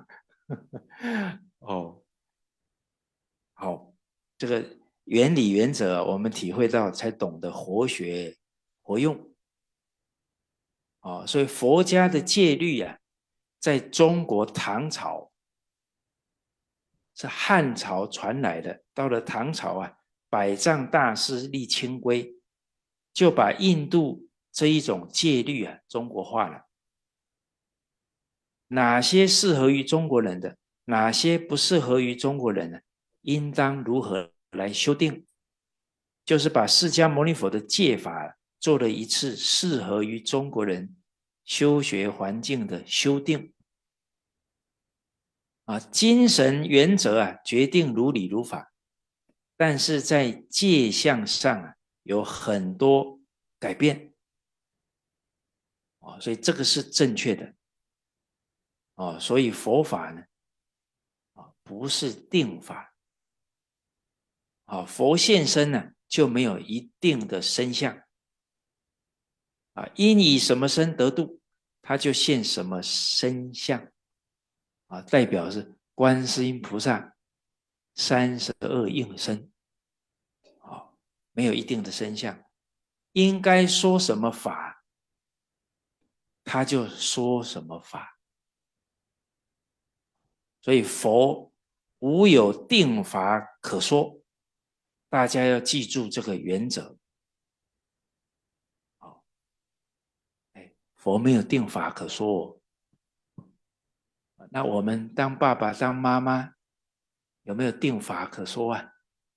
Speaker 1: 哦，好，这个原理原则我们体会到，才懂得活学活用。哦，所以佛家的戒律啊，在中国唐朝是汉朝传来的，到了唐朝啊，百丈大师立清规，就把印度这一种戒律啊中国化了。哪些适合于中国人的，哪些不适合于中国人呢？应当如何来修订？就是把释迦牟尼佛的戒法做了一次适合于中国人修学环境的修订。精神原则啊，决定如理如法，但是在戒相上啊，有很多改变。所以这个是正确的。所以佛法呢，不是定法。佛现身呢，就没有一定的身相。因以什么身得度，他就现什么身相。代表是观世音菩萨32应身，没有一定的身相，应该说什么法，他就说什么法。所以佛无有定法可说，大家要记住这个原则。佛没有定法可说。那我们当爸爸当妈妈有没有定法可说啊？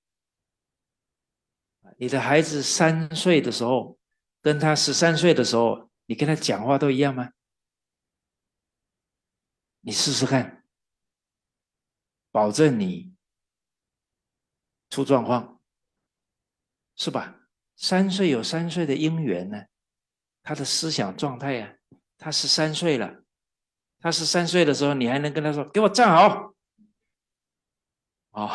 Speaker 1: 你的孩子3岁的时候跟他13岁的时候，你跟他讲话都一样吗？你试试看，保证你出状况，是吧？3岁有3岁的因缘呢，他的思想状态啊，他13岁了，他13岁的时候，你还能跟他说：“给我站好。”哦，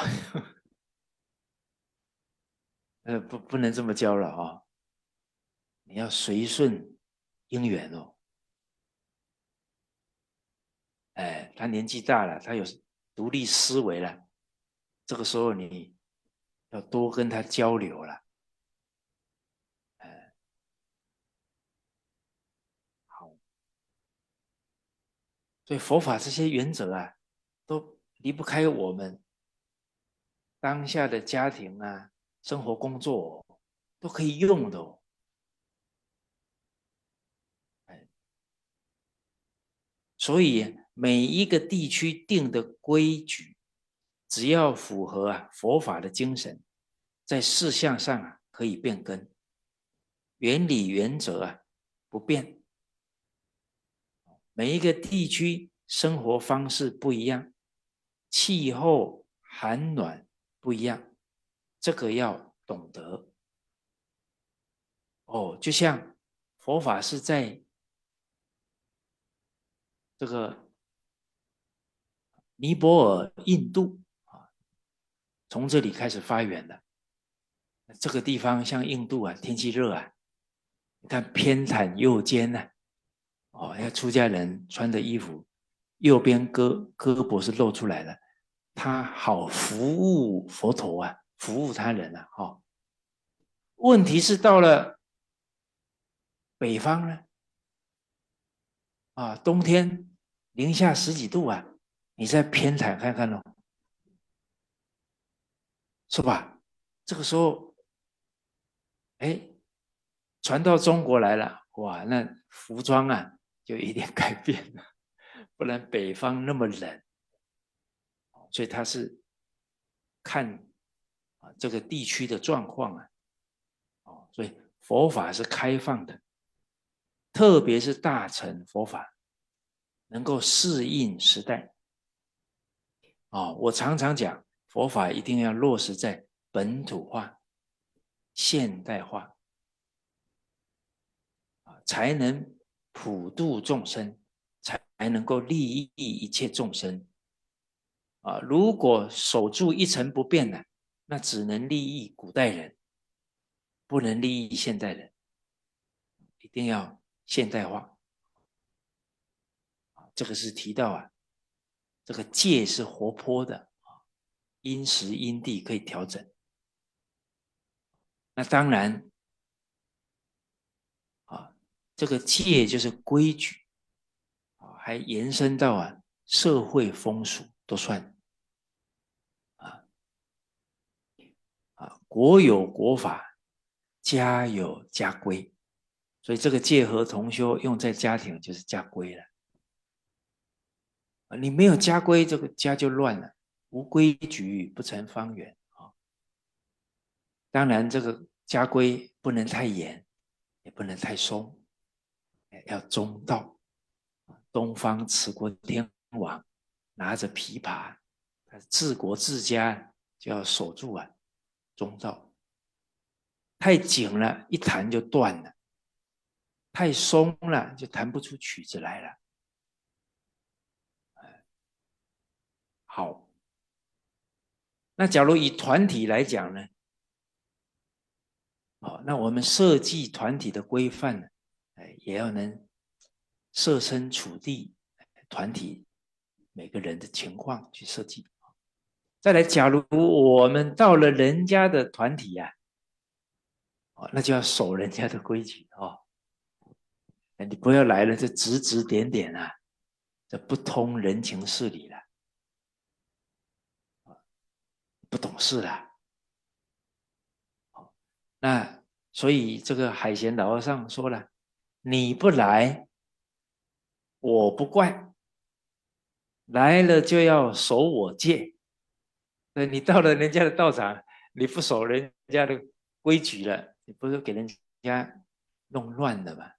Speaker 1: 不能这么教了哦，你要随顺因缘哦。哎，他年纪大了，他有独立思维了，这个时候你要多跟他交流了。好，所以佛法这些原则啊，都离不开我们当下的家庭啊、生活工作都可以用的哦。所以每一个地区定的规矩，只要符合佛法的精神，在事项上可以变更，原理原则不变。每一个地区生活方式不一样，气候寒暖不一样，这个要懂得。就像佛法是在这个尼泊尔、印度从这里开始发源的。这个地方像印度天气热你看偏袒右肩要出家人穿的衣服，右边胳膊是露出来的，他好服务佛陀服务他人问题是到了北方呢，冬天零下10几度你再偏袒看看是吧？这个时候，哎，传到中国来了，哇，那服装就有点改变了，不然北方那么冷，所以他是看这个地区的状况所以佛法是开放的，特别是大乘佛法能够适应时代我常常讲，佛法一定要落实在本土化、现代化才能普度众生，才能够利益一切众生如果守住一成不变呢，那只能利益古代人，不能利益现代人，一定要现代化这个是提到这个戒是活泼的因时因地可以调整。那当然这个戒就是规矩还延伸到社会风俗都算国有国法，家有家规，所以这个戒和同修用在家庭就是家规了你没有家规，这个家就乱了，无规矩不成方圆当然，这个家规不能太严，也不能太松，要中道。东方持国天王拿着琵琶，他治国治家就要守住中道。太紧了，一弹就断了；太松了，就弹不出曲子来了。好，那假如以团体来讲呢？那我们设计团体的规范也要能设身处地，团体每个人的情况去设计。再来，假如我们到了人家的团体啊，那就要守人家的规矩哦。你不要来了就指指点点啊，这不通人情事理了，不懂事了。那所以这个海贤老和尚说了，你不来，我不怪，来了就要守我戒。你到了人家的道场，你不守人家的规矩了，你不是给人家弄乱了吗？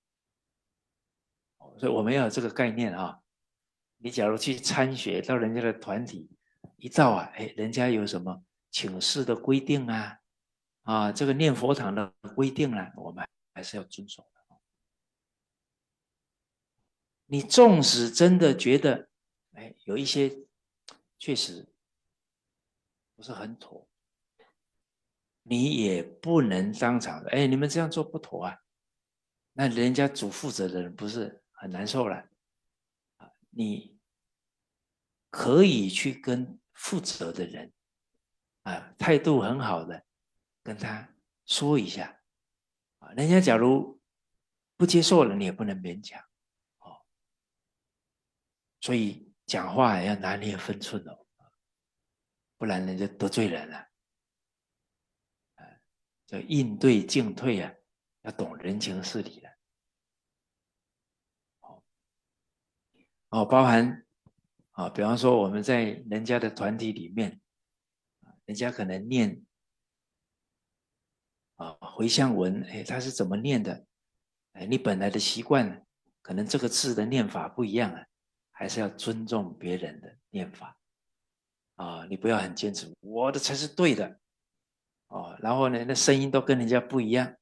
Speaker 1: 所以我们要有这个概念啊。你假如去参学到人家的团体，一到啊，人家有什么请示的规定啊，这个念佛堂的规定啊，我们还是要遵守的。你纵使真的觉得，有一些确实不是很妥，你也不能当场的，你们这样做不妥啊，那人家主负责的人不是很难受了？你可以去跟负责的人态度很好的跟他说一下人家假如不接受了，你也不能勉强所以讲话要拿捏分寸哦，不然人家得罪人了。这应对进退啊，要懂人情事理的包含比方说我们在人家的团体里面，人家可能念回向文，他是怎么念的？你本来的习惯可能这个字的念法不一样还是要尊重别人的念法你不要很坚持我的才是对的然后呢，那声音都跟人家不一样，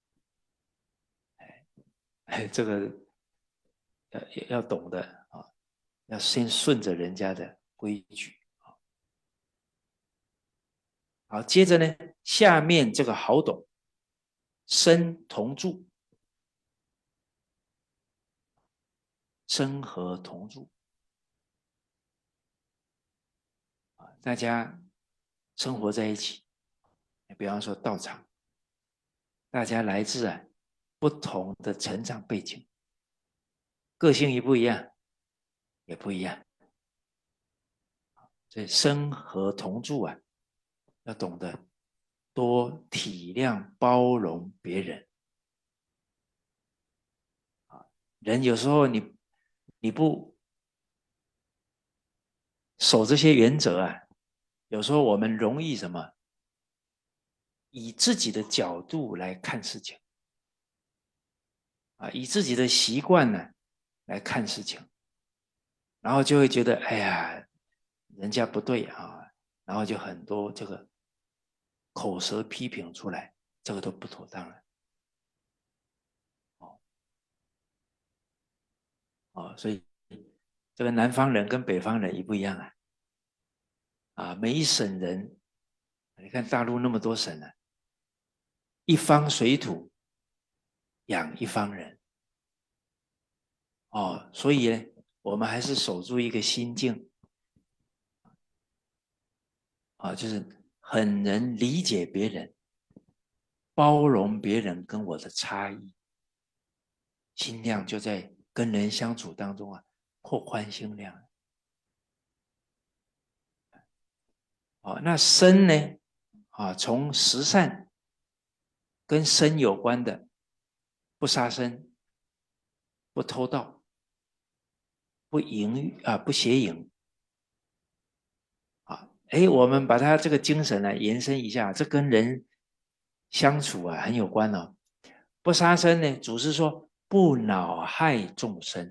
Speaker 1: 这个要懂得要先顺着人家的规矩好，接着呢，下面这个好懂，身同住，身和同住大家生活在一起，比方说道场，大家来自不同的成长背景，个性一不一样，也不一样。所以生和同住要懂得多体谅包容别人人有时候你不守这些原则有时候我们容易什么以自己的角度来看事情以自己的习惯呢来看事情，然后就会觉得哎呀，人家不对然后就很多这个口舌批评出来，这个都不妥当了所以这个南方人跟北方人也不一样每一省人，你看大陆那么多省一方水土养一方人所以呢，我们还是守住一个心境就是很能理解别人，包容别人跟我的差异，心量就在跟人相处当中扩宽心量那身呢从十善跟身有关的，不杀生，不偷盗，不淫不邪淫我们把它这个精神延伸一下，这跟人相处很有关哦。不杀生呢，主是说不恼害众生，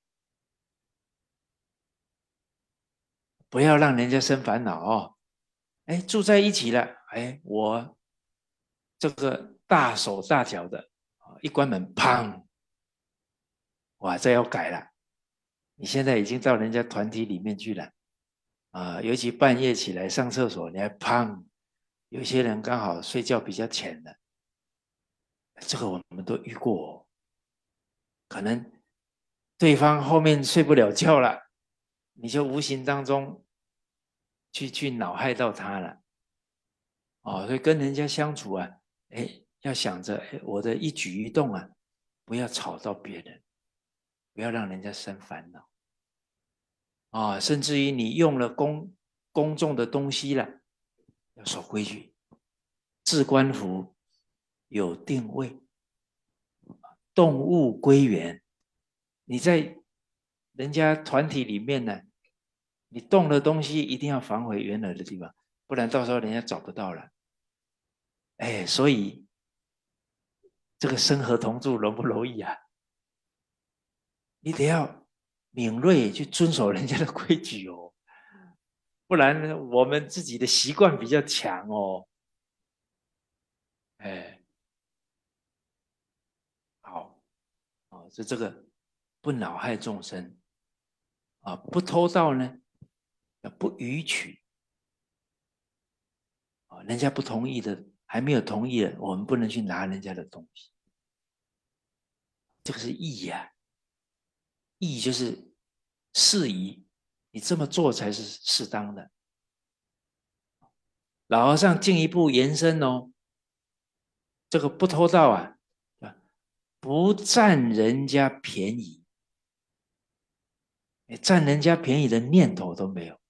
Speaker 1: 不要让人家生烦恼住在一起了，我这个大手大脚的一关门，砰！哇，这要改了。你现在已经到人家团体里面去了尤其半夜起来上厕所，你还砰！有些人刚好睡觉比较浅的，这个我们都遇过可能对方后面睡不了觉了你就无形当中去恼害到他了。所以跟人家相处啊，要想着我的一举一动啊，不要吵到别人，不要让人家生烦恼甚至于你用了公众的东西了，要守规矩，置官服有定位，动物归园。你在人家团体里面呢，你动的东西一定要放回原来的地方，不然到时候人家找不到了。所以这个生和同住容不容易啊？你得要敏锐去遵守人家的规矩哦，不然呢，我们自己的习惯比较强哦。哎，好，就这个不恼害众生不偷盗呢，不逾矩人家不同意的，还没有同意的，我们不能去拿人家的东西，这个是义呀、义就是适宜，你这么做才是适当的。老和尚进一步延伸哦，这个不偷盗不占人家便宜，占人家便宜的念头都没有。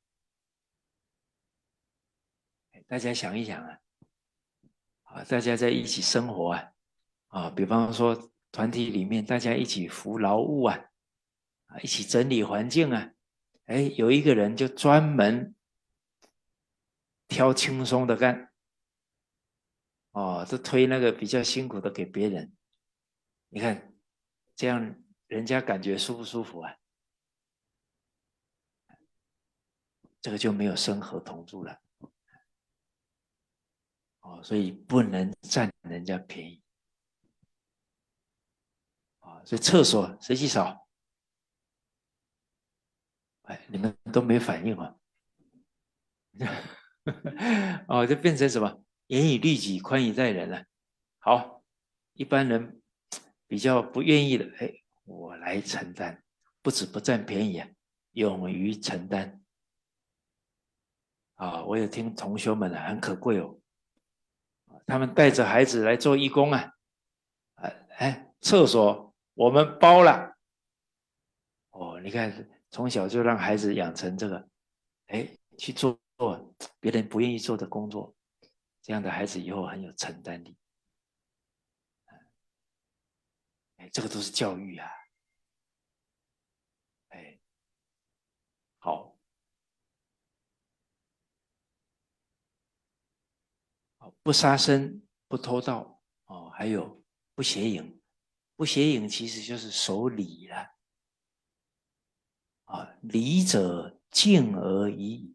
Speaker 1: 大家想一想大家在一起生活比方说团体里面大家一起扶劳务一起整理环境有一个人就专门挑轻松的干就推那个比较辛苦的给别人。你看这样人家感觉舒不舒服这个就没有生和同住了所以不能占人家便宜所以厕所谁去扫？你们都没反应就变成什么？严以律己，宽以待人了。好，一般人比较不愿意的，我来承担，不止不占便宜勇于承担我有听同学们很可贵哦，他们带着孩子来做义工厕所我们包了你看从小就让孩子养成这个，去做别人不愿意做的工作，这样的孩子以后很有承担力。这个都是教育好，不杀生，不偷盗还有不邪淫。不邪淫其实就是守礼了礼者敬而已矣。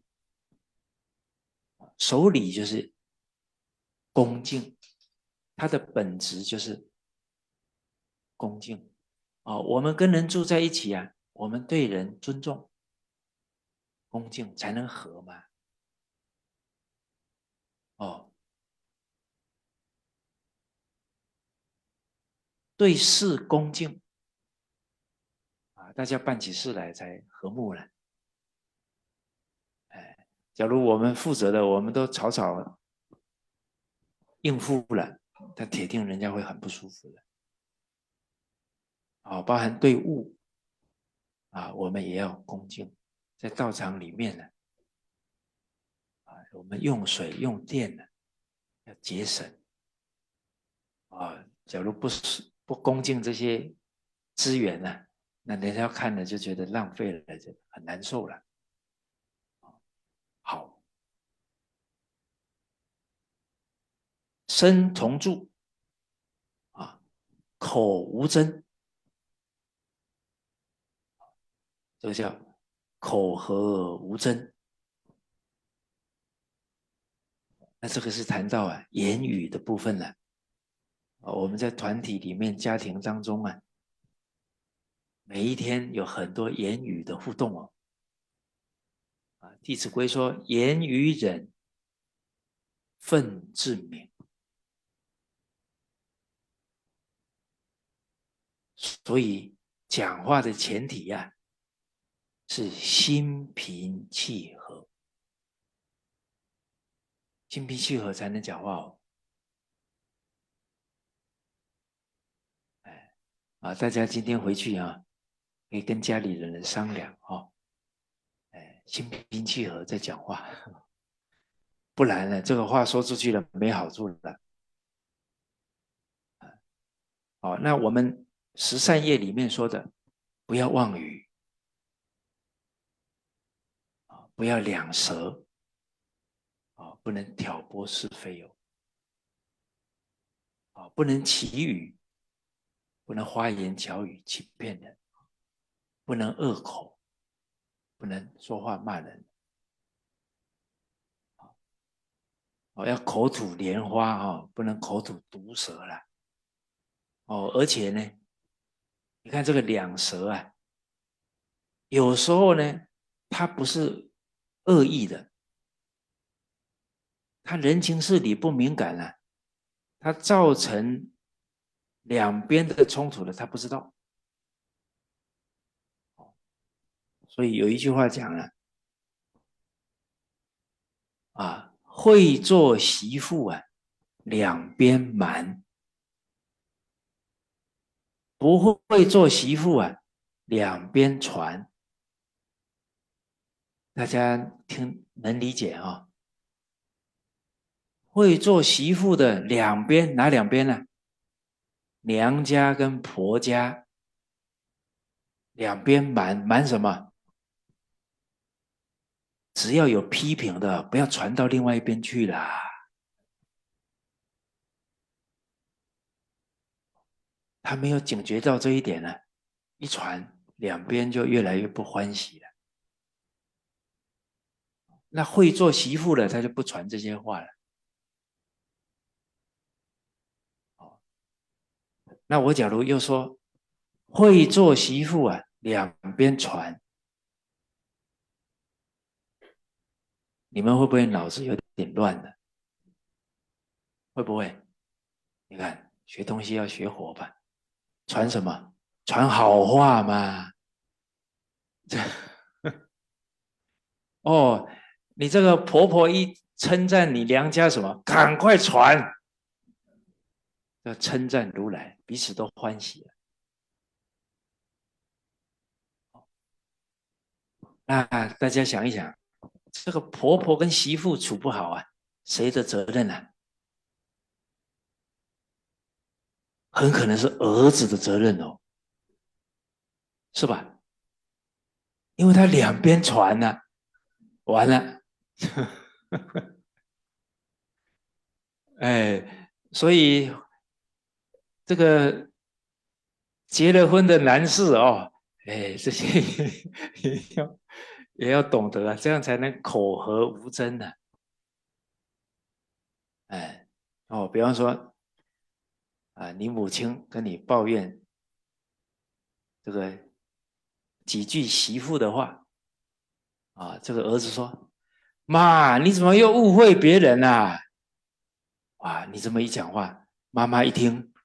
Speaker 1: 守礼就是恭敬，它的本质就是恭敬我们跟人住在一起我们对人尊重、恭敬才能和嘛对事恭敬大家办起事来才和睦了。假如我们负责的，我们都草草应付了，但铁定人家会很不舒服的包含对物我们也要恭敬。在道场里面呢我们用水用电呢要节省假如不恭敬这些资源呢那人家看了就觉得浪费了，就很难受了好，身同住口无争，这个叫口和无争。那这个是谈到言语的部分了我们在团体里面、家庭当中每一天有很多言语的互动弟子规说：言语忍，愤自泯。所以讲话的前提是心平气和，心平气和才能讲话哦。大家今天回去啊，可以跟家里人商量哦，心平气和再讲话，不然呢，这个话说出去了没好处了。那我们十善业里面说的，不要妄语，不要两舌，不能挑拨是非不能绮语，不能花言巧语欺骗人，不能恶口，不能说话骂人，要口吐莲花不能口吐毒舌了而且呢，你看这个两舌啊，有时候呢，它不是恶意的，他人情世理不敏感啊，他造成两边的冲突了，他不知道。所以有一句话讲了会做媳妇两边瞒；不会做媳妇两边传。大家听能理解会做媳妇的两边哪两边呢？娘家跟婆家两边瞒什么？只要有批评的，不要传到另外一边去啦。他没有警觉到这一点呢，一传两边就越来越不欢喜了。那会做媳妇的，他就不传这些话了。那我假如又说会做媳妇两边传，你们会不会脑子有点乱呢？会不会？你看学东西要学活吧，传什么？传好话嘛。哦，你这个婆婆一称赞你娘家什么，赶快传，要称赞如来，彼此都欢喜了。那大家想一想，这个婆婆跟媳妇处不好谁的责任很可能是儿子的责任是吧？因为他两边传完了，所以这个结了婚的男士这些也要懂得这样才能口和无争比方说你母亲跟你抱怨这个几句媳妇的话这个儿子说：“妈，你怎么又误会别人啊？”哇，你这么一讲话，妈妈一听，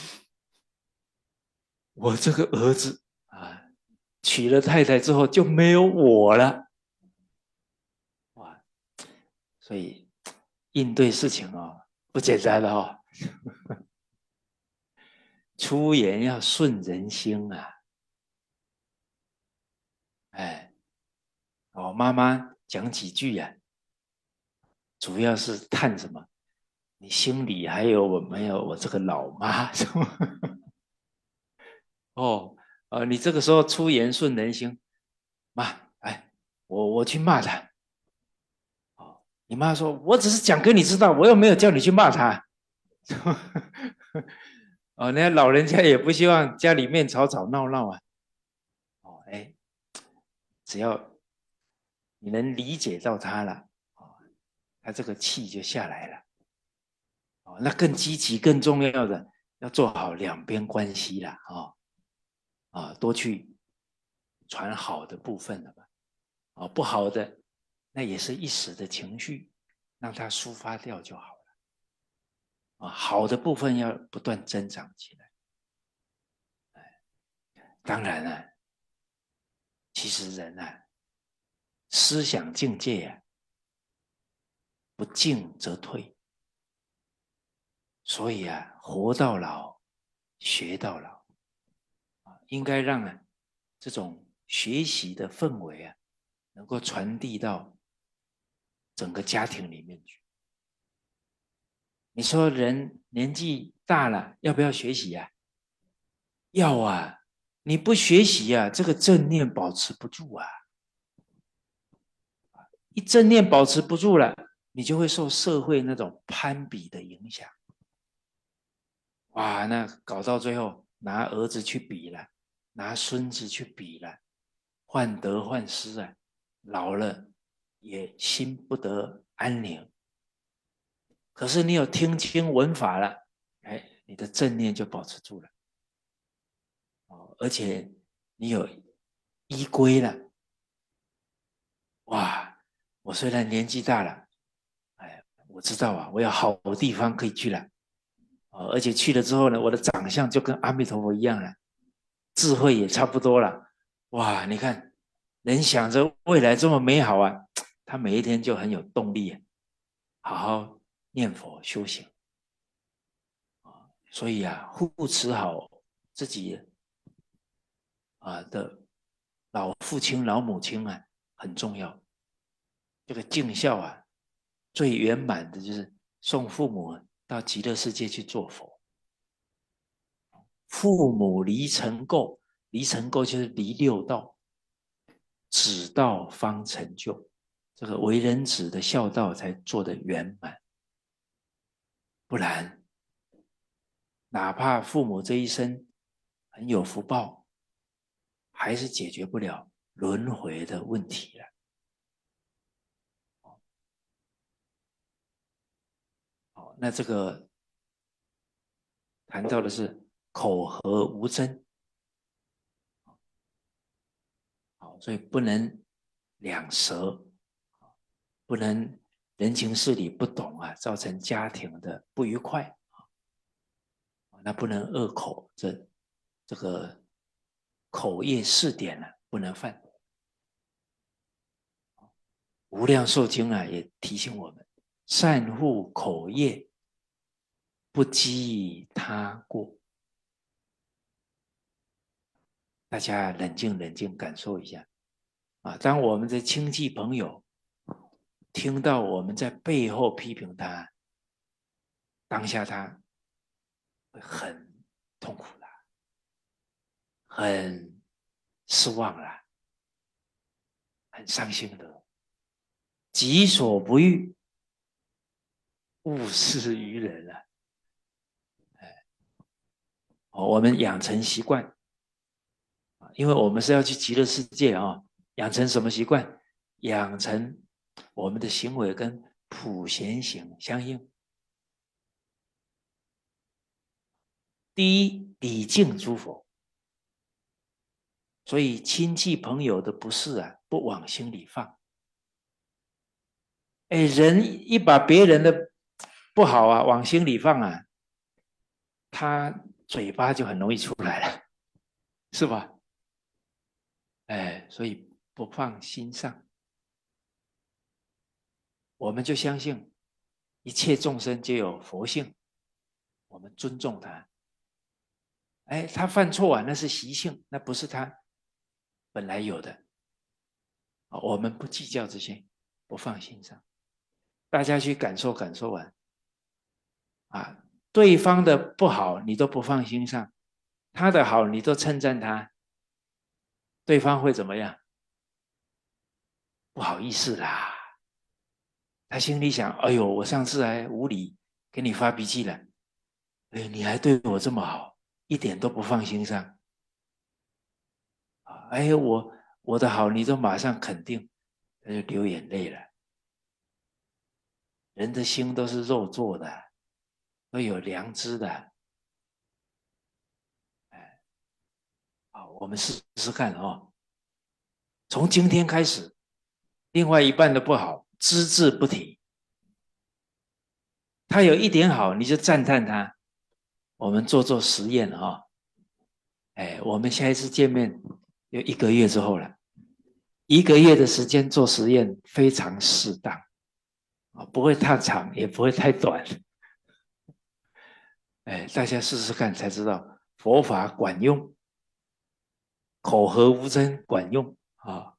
Speaker 1: 我这个儿子娶了太太之后就没有我了，哇！所以应对事情不简单的出言要顺人心妈妈讲几句主要是探什么？你心里还有我没有我这个老妈？你这个时候出言顺人心，妈，我去骂他。你妈说，我只是讲给你知道，我又没有叫你去骂他。那老人家也不希望家里面吵吵闹闹只要你能理解到他了，他这个气就下来了。那更积极、更重要的，要做好两边关系了多去传好的部分了吧不好的那也是一时的情绪，让它抒发掉就好了好的部分要不断增长起来。当然其实人思想境界啊，不进则退。所以啊，活到老，学到老，应该让这种学习的氛围啊，能够传递到整个家庭里面去。你说人年纪大了，要不要学习啊？要啊！你不学习啊，这个正念保持不住啊。一正念保持不住了，你就会受社会那种攀比的影响。哇，那搞到最后，拿儿子去比了，拿孙子去比了，患得患失啊，老了也心不得安宁。可是你有听经闻法了，哎，你的正念就保持住了，而且你有依归了。哇，我虽然年纪大了，哎，我知道啊，我有好地方可以去了，而且去了之后呢，我的长相就跟阿弥陀佛一样了，智慧也差不多了。哇，你看，人想着未来这么美好啊，他每一天就很有动力，好好念佛修行。所以啊，护持好自己的老父亲、老母亲啊，很重要。这个尽孝啊，最圆满的就是送父母到极乐世界去做佛。父母离尘垢，离尘垢就是离六道，止道方成就。这个为人子的孝道才做得圆满，不然，哪怕父母这一生很有福报，还是解决不了轮回的问题了。好，那这个谈到的是口和无争，好，所以不能两舌，不能人情事理不懂啊，造成家庭的不愉快。那不能恶口，这个口业4点呢、不能犯。无量寿经啊也提醒我们，善护口业，不积他过。大家冷静冷静，感受一下啊！当我们的亲戚朋友听到我们在背后批评他，当下他会很痛苦的，很失望了，很伤心的。己所不欲，勿施于人啊！我们养成习惯，因为我们是要去极乐世界啊，养成什么习惯？养成我们的行为跟普贤行相应。第一，礼敬诸佛，所以亲戚朋友的不是啊，不往心里放。哎，人一把别人的不好啊往心里放啊，他嘴巴就很容易出来了，是吧？哎，所以不放心上，我们就相信一切众生皆有佛性，我们尊重他。哎，他犯错啊，那是习性，那不是他本来有的。我们不计较这些，不放心上。大家去感受感受完啊，对方的不好你都不放心上，他的好你都称赞他，对方会怎么样？不好意思啦，他心里想：哎呦，我上次还无理给你发脾气了，哎，你还对我这么好，一点都不放心上。哎，我的好你都马上肯定，他就流眼泪了。人的心都是肉做的，都有良知的。好，我们试试看哦。从今天开始，另外一半的不好只字不提，他有一点好你就赞叹他。我们做做实验哦。哎，我们下一次见面有1个月之后了， 1个月的时间做实验非常适当，不会太长，也不会太短。哎，大家试试看才知道佛法管用，口和无争管用啊，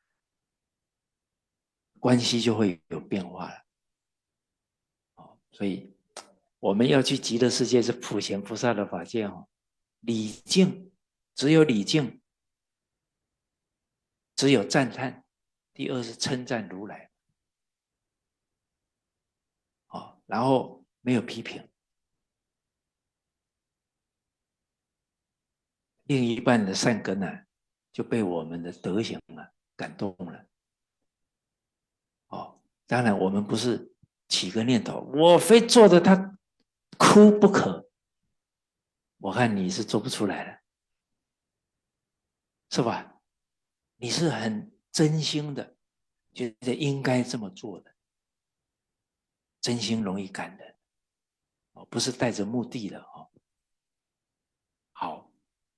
Speaker 1: 关系就会有变化了。所以我们要去极乐世界是普贤菩萨的法界哦，礼敬只有礼敬，只有赞叹，第二是称赞如来，然后没有批评。另一半的善根呢，就被我们的德行感动了。当然我们不是起个念头，我非做的他哭不可。我看你是做不出来的，是吧？你是很真心的，觉得应该这么做的，真心容易感人，不是带着目的的哦。好，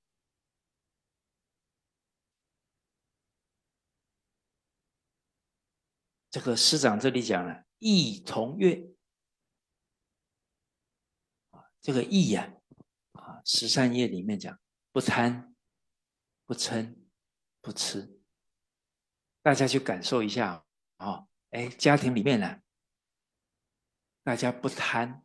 Speaker 1: 这个师长这里讲了，义同悦，这个义呀，13页里面讲，不贪，不嗔，不痴。大家去感受一下哦，哎，家庭里面呢，大家不贪，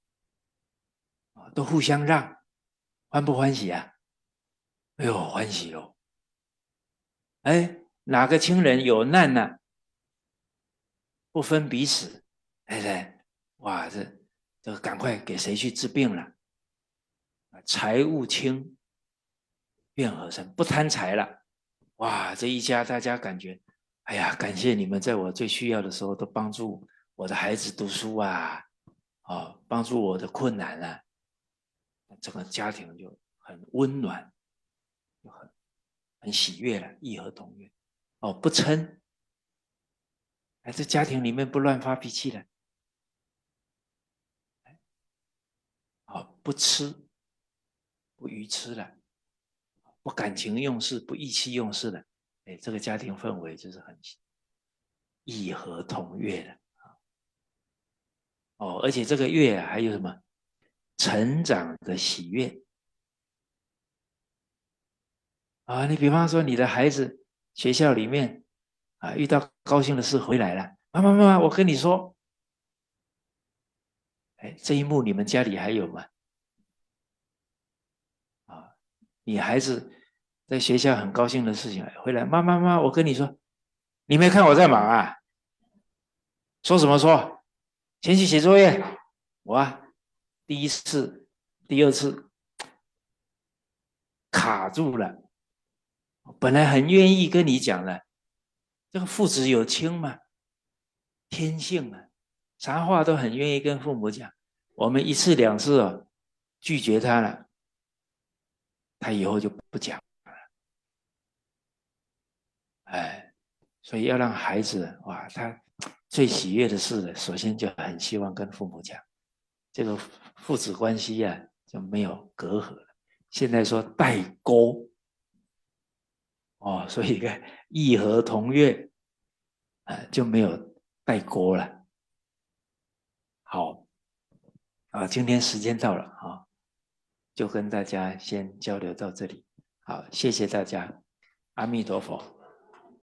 Speaker 1: 都互相让，欢不欢喜啊？哎呦，欢喜哦！哎，哪个亲人有难呢、不分彼此，哎对，哇，这个赶快给谁去治病了？财物轻，愿和生，不贪财了。哇，这一家大家感觉，哎呀，感谢你们在我最需要的时候都帮助我的孩子读书啊，帮助我的困难啊，整个家庭就很温暖，就很喜悦了，义和同悦。不嗔，哎，这家庭里面不乱发脾气了。不吃，不愚痴了，不感情用事，不意气用事了。哎，这个家庭氛围就是很义和同悦的。而且这个悦还有什么成长的喜悦啊？你比方说你的孩子学校里面遇到高兴的事回来了，妈，我跟你说，哎，这一幕你们家里还有吗？你孩子在学校很高兴的事情回来，妈，我跟你说，你没看我在忙啊？说什么说？先去写作业。我第一次、第二次卡住了，本来很愿意跟你讲的，这个父子有亲嘛，天性啊，啥话都很愿意跟父母讲。我们1次2次拒绝他了，他以后就不讲了。哎，所以要让孩子哇，他最喜悦的事呢，首先就很希望跟父母讲，这个父子关系就没有隔阂了。现在说代沟所以一个义和同悦就没有代沟了。好今天时间到了就跟大家先交流到这里。好，谢谢大家，阿弥陀佛。